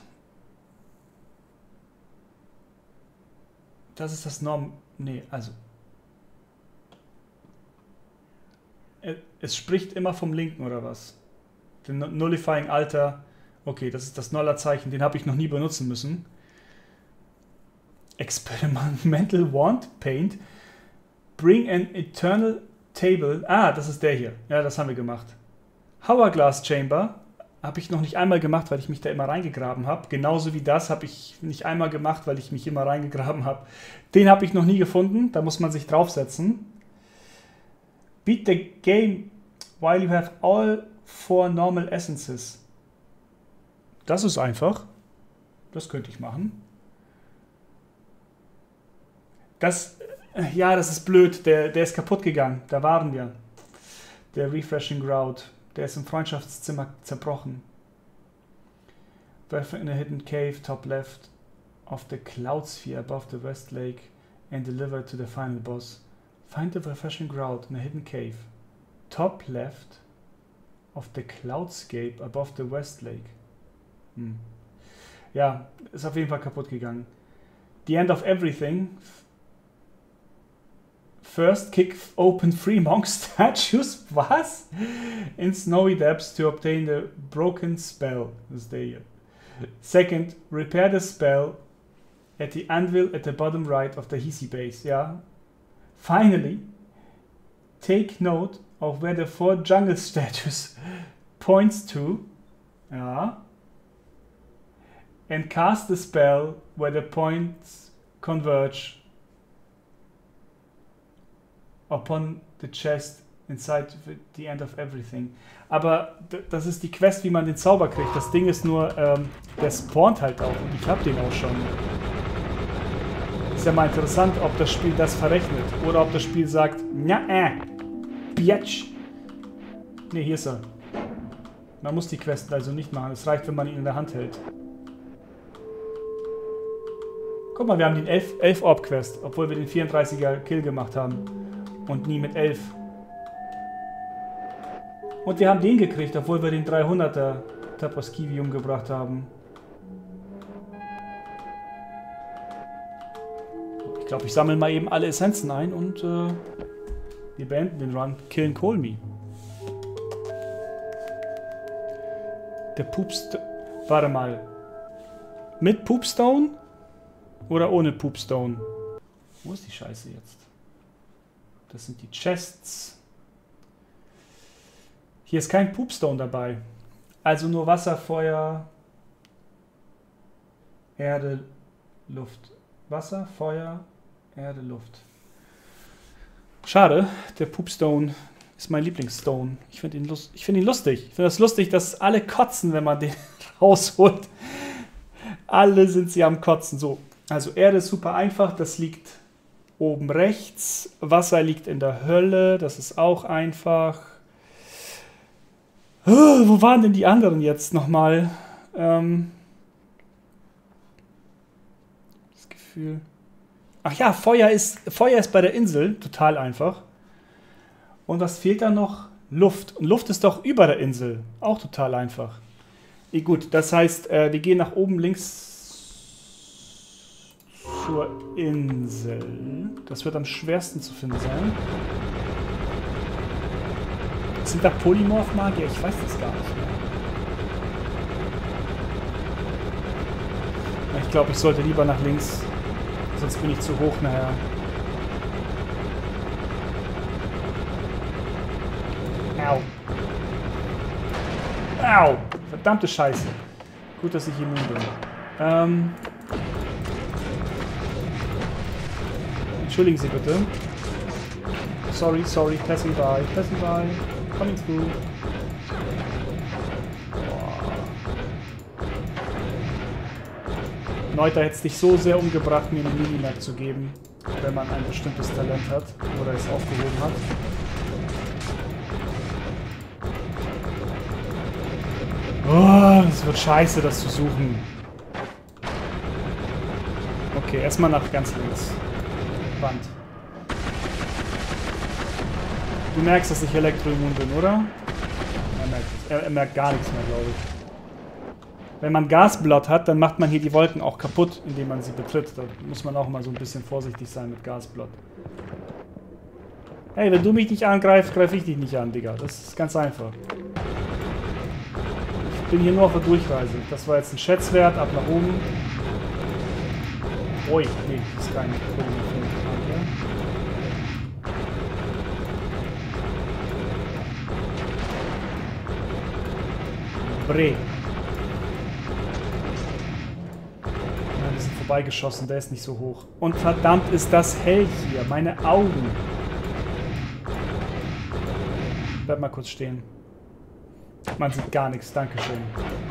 Das ist das Norm... Nee, also... Es spricht immer vom Linken, oder was? Den Nullifying Alter. Okay, das ist das Noller-Zeichen. Den habe ich noch nie benutzen müssen. Experimental Wand Paint. Bring an Eternal Table. Ah, das ist der hier. Ja, das haben wir gemacht. Hourglass Chamber. Habe ich noch nicht einmal gemacht, weil ich mich da immer reingegraben habe. Genauso wie das habe ich nicht einmal gemacht, weil ich mich immer reingegraben habe. Den habe ich noch nie gefunden. Da muss man sich draufsetzen. Beat the game while you have all four normal essences. Das ist einfach. Das könnte ich machen. Das, ja, das ist blöd. Der, der ist kaputt gegangen. Da waren wir. Der Refreshing Grout. Der ist im Freundschaftszimmer zerbrochen. Birth in a hidden cave, top left of the cloud sphere above the west lake and delivered to the final boss. Find the refreshing grout in a hidden cave. Top left of the cloudscape above the west lake. Hm. Ja, ist auf jeden Fall kaputt gegangen. The end of everything. First kick open three monk statues. Was? In snowy depths to obtain the broken spell. Das ist der hier. Second, repair the spell at the anvil at the bottom right of the Hisi base. Ja. Finally, take note of where the four jungle statues points to. Ja. And cast the spell where the points converge upon the chest inside the end of everything. Aber das ist die Quest, wie man den Zauber kriegt. Das Ding ist nur, ähm, der spawnt halt auch. Und ich hab den auch schon. Ist ja mal interessant, ob das Spiel das verrechnet. Oder ob das Spiel sagt, na äh, Biatch. Ne, hier ist er. Man muss die Quest also nicht machen. Es reicht, wenn man ihn in der Hand hält. Guck mal, wir haben den elf Orb Quest, obwohl wir den vierunddreißiger Kill gemacht haben. Und nie mit elf. Und wir haben den gekriegt, obwohl wir den dreihunderter Tapaskivi umgebracht haben. Ich glaube, ich sammle mal eben alle Essenzen ein und äh, wir beenden den Run. Killen Colmy. Der Poopstone. Warte mal. Mit Poopstone? Oder ohne Poopstone? Wo ist die Scheiße jetzt? Das sind die Chests. Hier ist kein Poopstone dabei. Also nur Wasser, Feuer, Erde, Luft. Wasser, Feuer, Erde, Luft. Schade, der Poopstone ist mein Lieblingsstone. Ich finde ihn, lust ich find ihn lustig. Ich finde das lustig, dass alle kotzen, wenn man den rausholt. Alle sind sie am Kotzen. So, also Erde ist super einfach. Das liegt oben rechts. Wasser liegt in der Hölle. Das ist auch einfach. Oh, wo waren denn die anderen jetzt nochmal? Ähm, das Gefühl. Ach ja, Feuer ist, Feuer ist bei der Insel. Total einfach. Und was fehlt da noch? Luft. Und Luft ist doch über der Insel. Auch total einfach. E gut, das heißt, äh, wir gehen nach oben links zur Insel. Das wird am schwersten zu finden sein. Sind da Polymorph-Magier? Ich weiß das gar nicht mehr. Ich glaube, ich sollte lieber nach links. Sonst bin ich zu hoch nachher. Au. Au. Verdammte Scheiße. Gut, dass ich immun bin. Ähm. Entschuldigen Sie bitte. Sorry, sorry. Passing by. Passing by. Coming through. Neuter hätte es dich so sehr umgebracht, mir eine Minimap zu geben, wenn man ein bestimmtes Talent hat oder es aufgehoben hat. Oh, es wird scheiße, das zu suchen. Okay, erstmal nach ganz links. Wand. Du merkst, dass ich elektroimmun bin, oder? Er merkt, er, er merkt gar nichts mehr, glaube ich. Wenn man Gasblood hat, dann macht man hier die Wolken auch kaputt, indem man sie betritt. Da muss man auch mal so ein bisschen vorsichtig sein mit Gasblood. Hey, wenn du mich nicht angreifst, greife ich dich nicht an, Digga. Das ist ganz einfach. Ich bin hier nur auf der Durchreise. Das war jetzt ein Schätzwert, ab nach oben. Ui, nee, das ist kein Problem. Bre. Vorbeigeschossen, der ist nicht so hoch. Und verdammt ist das hell hier. Meine Augen. Bleib mal kurz stehen. Man sieht gar nichts. Dankeschön.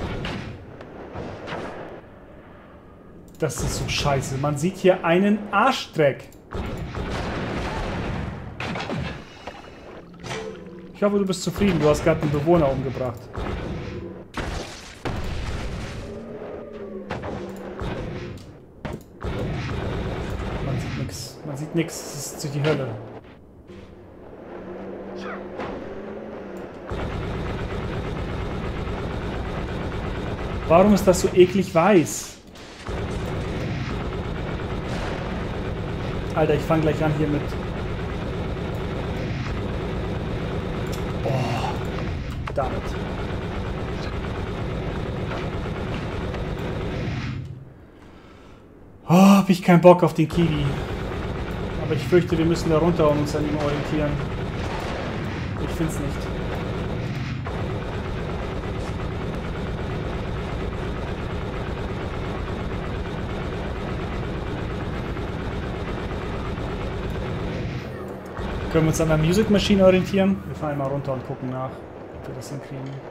Das ist so scheiße. Man sieht hier einen Arschdreck. Ich hoffe, du bist zufrieden. Du hast gerade einen Bewohner umgebracht. Man sieht nichts, es ist die Hölle. Warum ist das so eklig weiß? Alter, ich fange gleich an hier mit... Oh, damit. Oh, hab ich keinen Bock auf den Kiwi. Aber ich fürchte, wir müssen da runter und uns an ihm orientieren. Ich find's nicht. Können wir uns an der Music Machine orientieren? Wir fahren mal runter und gucken nach, ob wir das hinkriegen.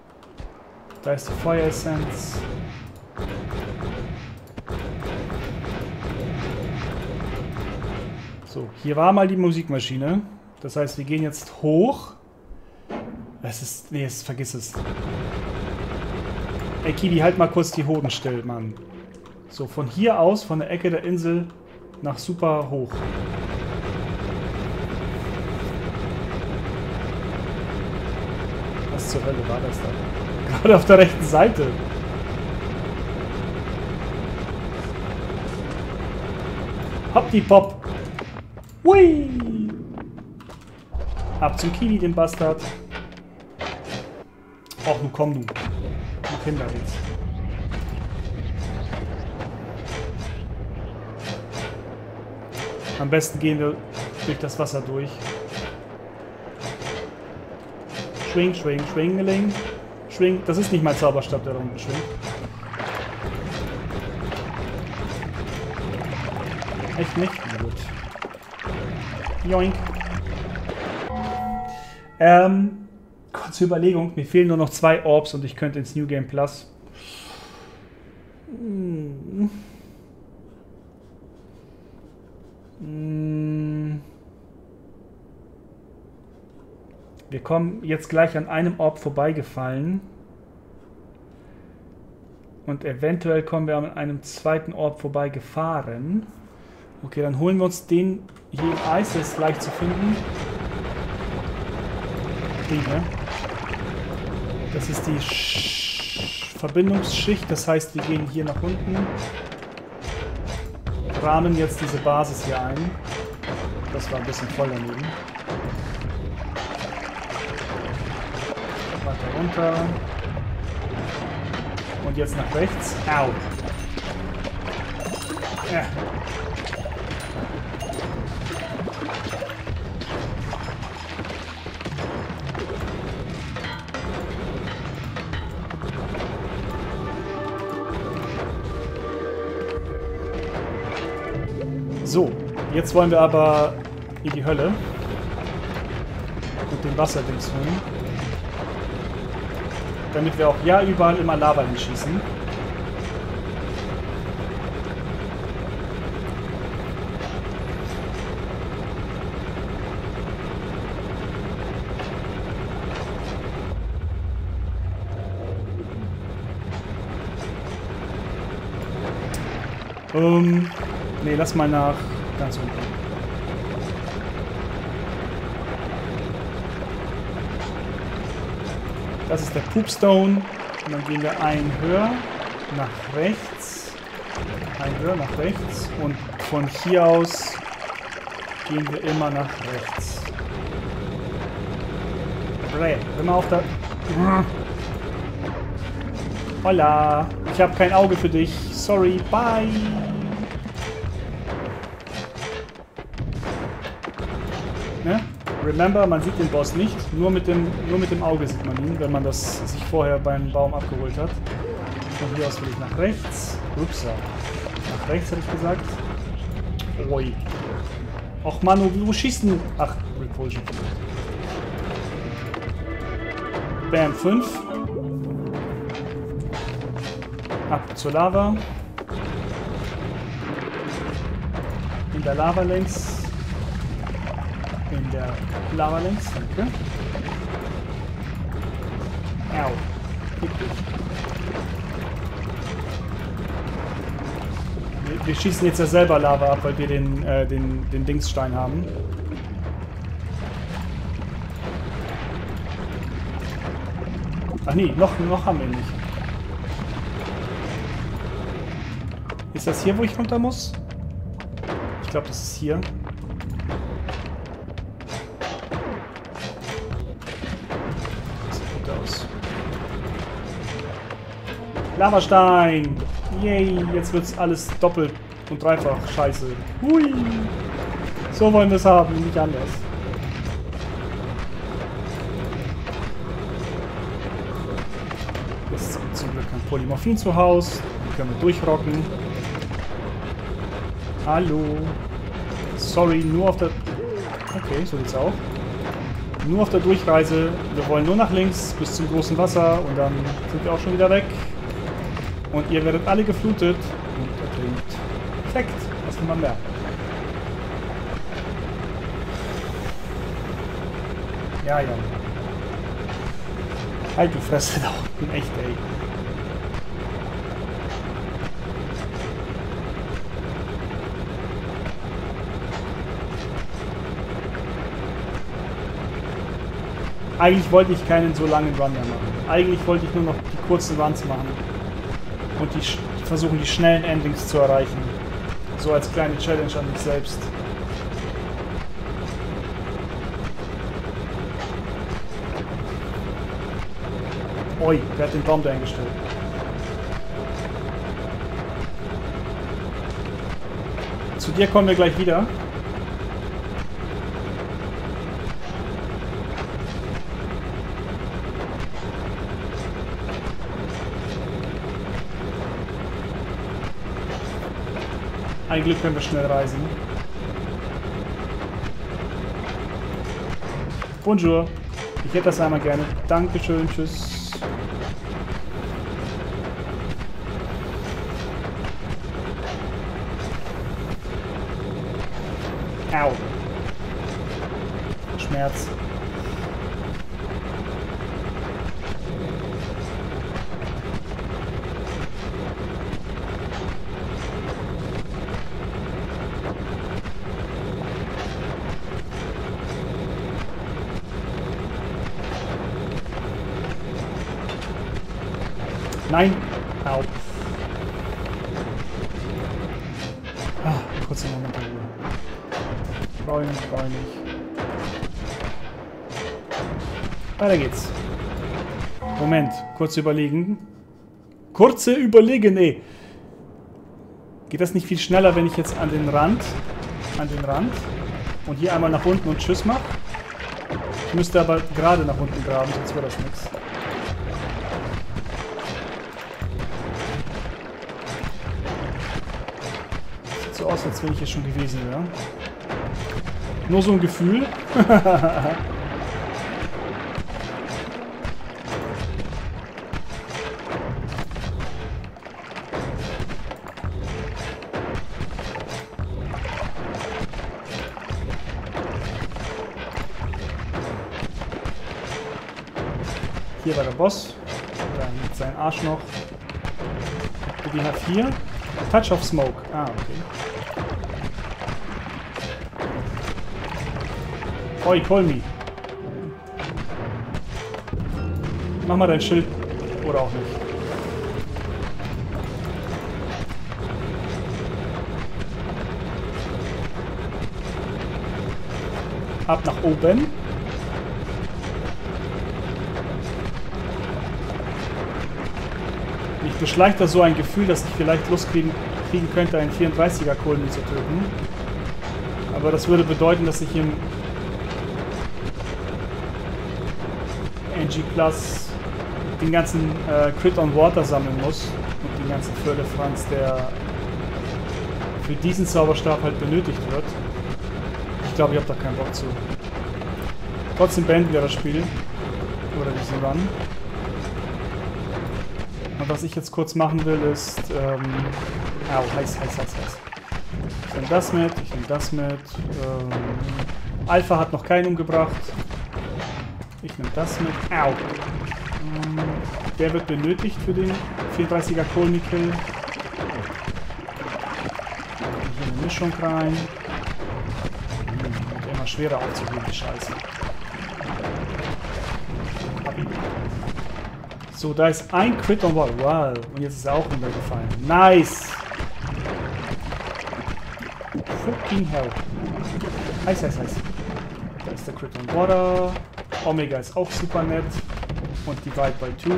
Da ist die Feueressenz. So, hier war mal die Musikmaschine. Das heißt, wir gehen jetzt hoch. Es ist... Nee, es, vergiss es. Ey, Kiwi, halt mal kurz die Hoden still, Mann. So, von hier aus, von der Ecke der Insel, nach super hoch. Was zur Hölle war das da? Gerade auf der rechten Seite. Hopp die Pop. Hui. Ab zum Kiwi, den Bastard. Och, nun komm, du. Mach hin da jetzt. Am besten gehen wir durch das Wasser durch. Schwing, schwing, schwingeling. Schwing. Das ist nicht mein Zauberstab, der da unten schwingt. Echt nicht? Na gut. Joink. Ähm, kurze Überlegung. Mir fehlen nur noch zwei Orbs und ich könnte ins New Game Plus. Hm. Hm. Wir kommen jetzt gleich an einem Orb vorbeigefallen. Und eventuell kommen wir an einem zweiten Orb vorbeigefahren. Okay, dann holen wir uns den hier im Eis, der ist leicht zu finden. Den, ne? Das ist die Sch Verbindungsschicht, das heißt, wir gehen hier nach unten. Rahmen jetzt diese Basis hier ein. Das war ein bisschen voll daneben. Weiter runter. Und jetzt nach rechts. Au. Ja. So, jetzt wollen wir aber in die Hölle und den Wasserdings holen, damit wir auch ja überall immer Lava hinschießen. Ähm... Ne, lass mal nach ganz unten. Das ist der Poopstone. Und dann gehen wir einen höher nach rechts. Einen höher nach rechts. Und von hier aus gehen wir immer nach rechts. Brä, immer auf der... Holla. Ich habe kein Auge für dich. Sorry. Bye. Ne? Remember, man sieht den Boss nicht, nur mit dem, nur mit dem Auge sieht man ihn, wenn man das sich vorher beim Baum abgeholt hat. Von hier aus will ich nach rechts. Ups, nach rechts hätte ich gesagt. Ui. Och Manu, wo schießt du? Ach, Repulsion. Bam, fünf. Ab zur Lava. In der Lava längs. In der Lava längs, danke. Au. Wir, wir schießen jetzt ja selber Lava ab, weil wir den, äh, den, den Dingsstein haben. Ach nee, noch, noch haben wir nicht. Ist das hier, wo ich runter muss? Ich glaube, das ist hier. Lavastein! Yay, jetzt wird's alles doppelt und dreifach scheiße. Hui! So wollen wir es haben, nicht anders. Jetzt ist zum Glück ein Polymorphin zu Hause. Den können wir durchrocken. Hallo. Sorry, nur auf der... Okay, so geht's auch. Nur auf der Durchreise. Wir wollen nur nach links bis zum großen Wasser und dann sind wir auch schon wieder weg. Und ihr werdet alle geflutet und ertrinkt. Perfekt, was will man mehr? Ja, ja. Halt die Fresse da unten, echt, ey. Eigentlich wollte ich keinen so langen Run mehr machen. Eigentlich wollte ich nur noch die kurzen Runs machen. Und die, die versuchen, die schnellen Endings zu erreichen. So als kleine Challenge an mich selbst. Oi, wer hat den Baum da eingestellt? Zu dir kommen wir gleich wieder. Ein Glück können wir schnell reisen. Bonjour. Ich hätte das einmal gerne. Dankeschön, tschüss. Au. Schmerz. Nein! Au! Ah, kurz einen Moment der Ruhe. Brauche ich nicht, brauche ich nicht. Weiter geht's. Moment, kurz überlegen. Kurze Überlegen, ey! Geht das nicht viel schneller, wenn ich jetzt an den Rand, an den Rand und hier einmal nach unten und Tschüss mache? Ich müsste aber gerade nach unten graben, sonst wäre das nichts. So aus, als wenn ich hier schon gewesen wäre. Nur so ein Gefühl. Hier war der Boss. Dann mit seinem Arsch noch. B D H vier. Touch of Smoke. Ah, okay. Oi, call me. Mach mal dein Schild. Oder auch nicht. Ab nach oben. Mich beschleicht da so ein Gefühl, dass ich vielleicht Lust kriegen, kriegen könnte, einen vierunddreißiger Kolmi zu töten. Aber das würde bedeuten, dass ich im N G Plus den ganzen äh, Crit on Water sammeln muss und den ganzen Förderfranz, der für diesen Zauberstab halt benötigt wird. Ich glaube, ich habe da keinen Bock zu. Trotzdem beenden wir das Spiel. Oder diesen Run. Und was ich jetzt kurz machen will, ist... Ähm, au, heiß, heiß, heiß, heiß. Ich nehme das mit, ich nehme das mit. Ähm, Alpha hat noch keinen umgebracht. Ich nehme das mit. Au! Ähm, der wird benötigt für den vierunddreißiger Kolmi-Kill. Hier eine Mischung rein. Wird immer schwerer aufzuheben, die Scheiße. So, da ist ein Crit on Wall. Wow. Und jetzt ist er auch runtergefallen. Nice! Fucking hell. Heiß, heiß, heiß. Da ist der Crit on Water. Omega ist auch super nett. Und Divide by two.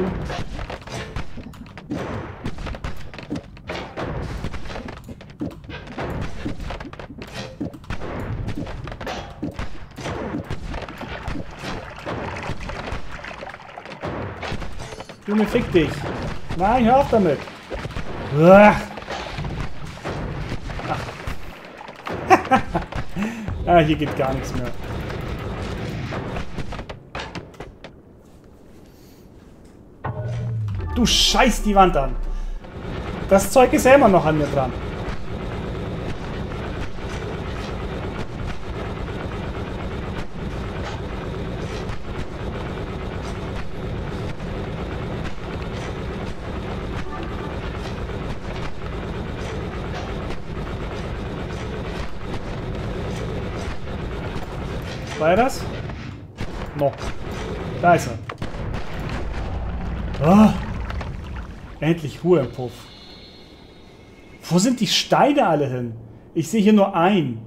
Junge, fick dich. Nein, hör auf damit. Ach. Ah, hier geht gar nichts mehr. Du scheißt die Wand an. Das Zeug ist ja immer noch an mir dran. War er das? No. Da ist er. Oh. Endlich Ruhe im Puff. Wo sind die Steine alle hin? Ich sehe hier nur einen.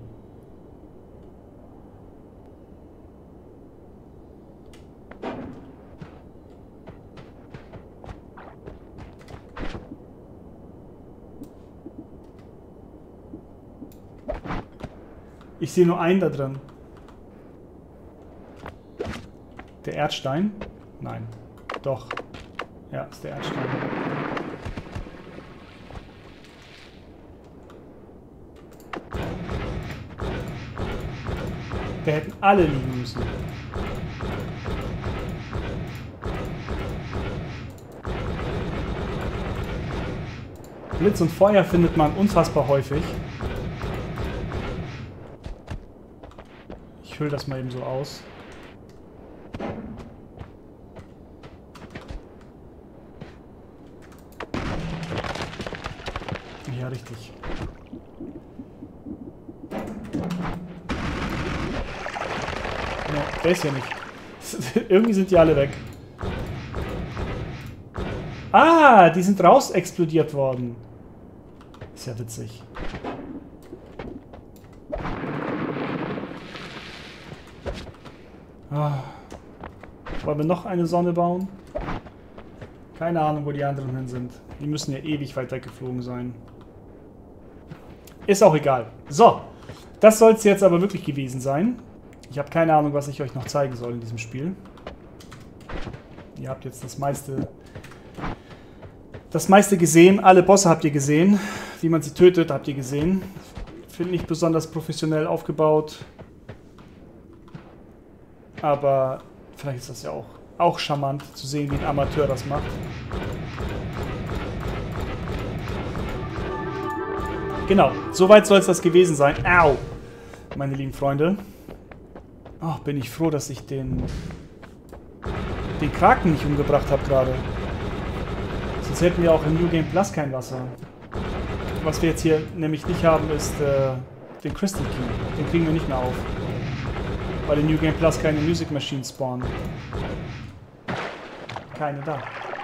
Ich sehe nur einen da drin. Der Erdstein? Nein. Doch. Ja, ist der Erdstein. Wir hätten alle liegen müssen. Blitz und Feuer findet man unfassbar häufig. Ich hülle das mal eben so aus. Ja, richtig. Ja, der ist ja nicht. Irgendwie sind die alle weg. Ah, die sind raus explodiert worden. Ist ja witzig. Ah. Wollen wir noch eine Sonne bauen? Keine Ahnung, wo die anderen hin sind. Die müssen ja ewig weit weggeflogen sein. Ist auch egal. So, das soll es jetzt aber wirklich gewesen sein. Ich habe keine Ahnung, was ich euch noch zeigen soll in diesem Spiel. Ihr habt jetzt das meiste, das meiste gesehen. Alle Bosse habt ihr gesehen. Wie man sie tötet, habt ihr gesehen. Finde ich besonders professionell aufgebaut. Aber vielleicht ist das ja auch, auch charmant zu sehen, wie ein Amateur das macht. Genau, soweit soll es das gewesen sein. Au! Meine lieben Freunde. Ach, bin ich froh, dass ich den, den Kraken nicht umgebracht habe gerade. Sonst hätten wir auch im New Game Plus kein Wasser. Was wir jetzt hier nämlich nicht haben, ist äh, den Crystal Key. Den kriegen wir nicht mehr auf. Weil in New Game Plus keine Music Machines spawnen. Keine da.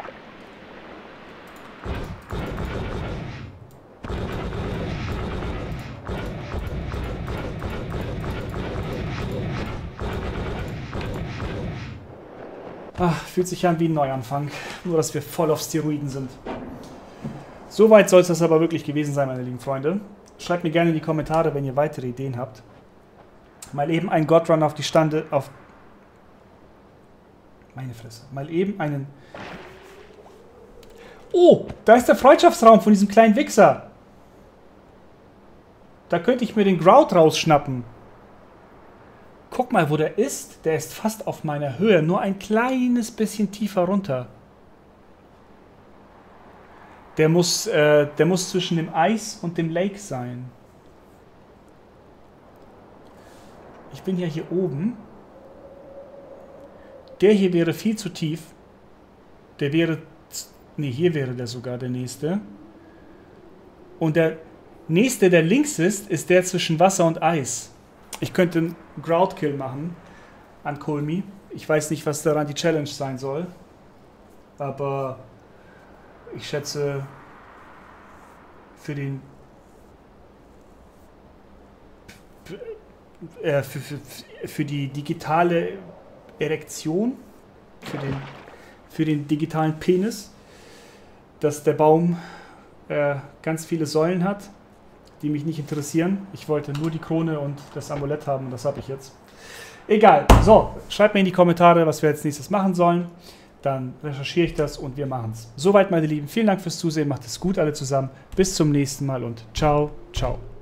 Ach, fühlt sich an wie ein Neuanfang. Nur, dass wir voll auf Steroiden sind. Soweit soll es das aber wirklich gewesen sein, meine lieben Freunde. Schreibt mir gerne in die Kommentare, wenn ihr weitere Ideen habt. Mal eben einen Godrun auf die Stande... auf... Meine Fresse. Mal eben einen... Oh, da ist der Freundschaftsraum von diesem kleinen Wichser. Da könnte ich mir den Grout rausschnappen. Guck mal, wo der ist. Der ist fast auf meiner Höhe. Nur ein kleines bisschen tiefer runter. Der muss, äh, der muss zwischen dem Eis und dem Lake sein. Ich bin ja hier oben. Der hier wäre viel zu tief. Der wäre... Ne, hier wäre der sogar der nächste. Und der nächste, der links ist, ist der zwischen Wasser und Eis. Ich könnte einen Grout-Kill machen an Colmy. Ich weiß nicht, was daran die Challenge sein soll. Aber ich schätze, für den... Äh, für, für, für die digitale Erektion, für den, für den digitalen Penis, dass der Baum äh, ganz viele Säulen hat, die mich nicht interessieren. Ich wollte nur die Krone und das Amulett haben und das habe ich jetzt. Egal. So, schreibt mir in die Kommentare, was wir als nächstes machen sollen. Dann recherchiere ich das und wir machen es. Soweit, meine Lieben. Vielen Dank fürs Zusehen. Macht es gut alle zusammen. Bis zum nächsten Mal und ciao, ciao.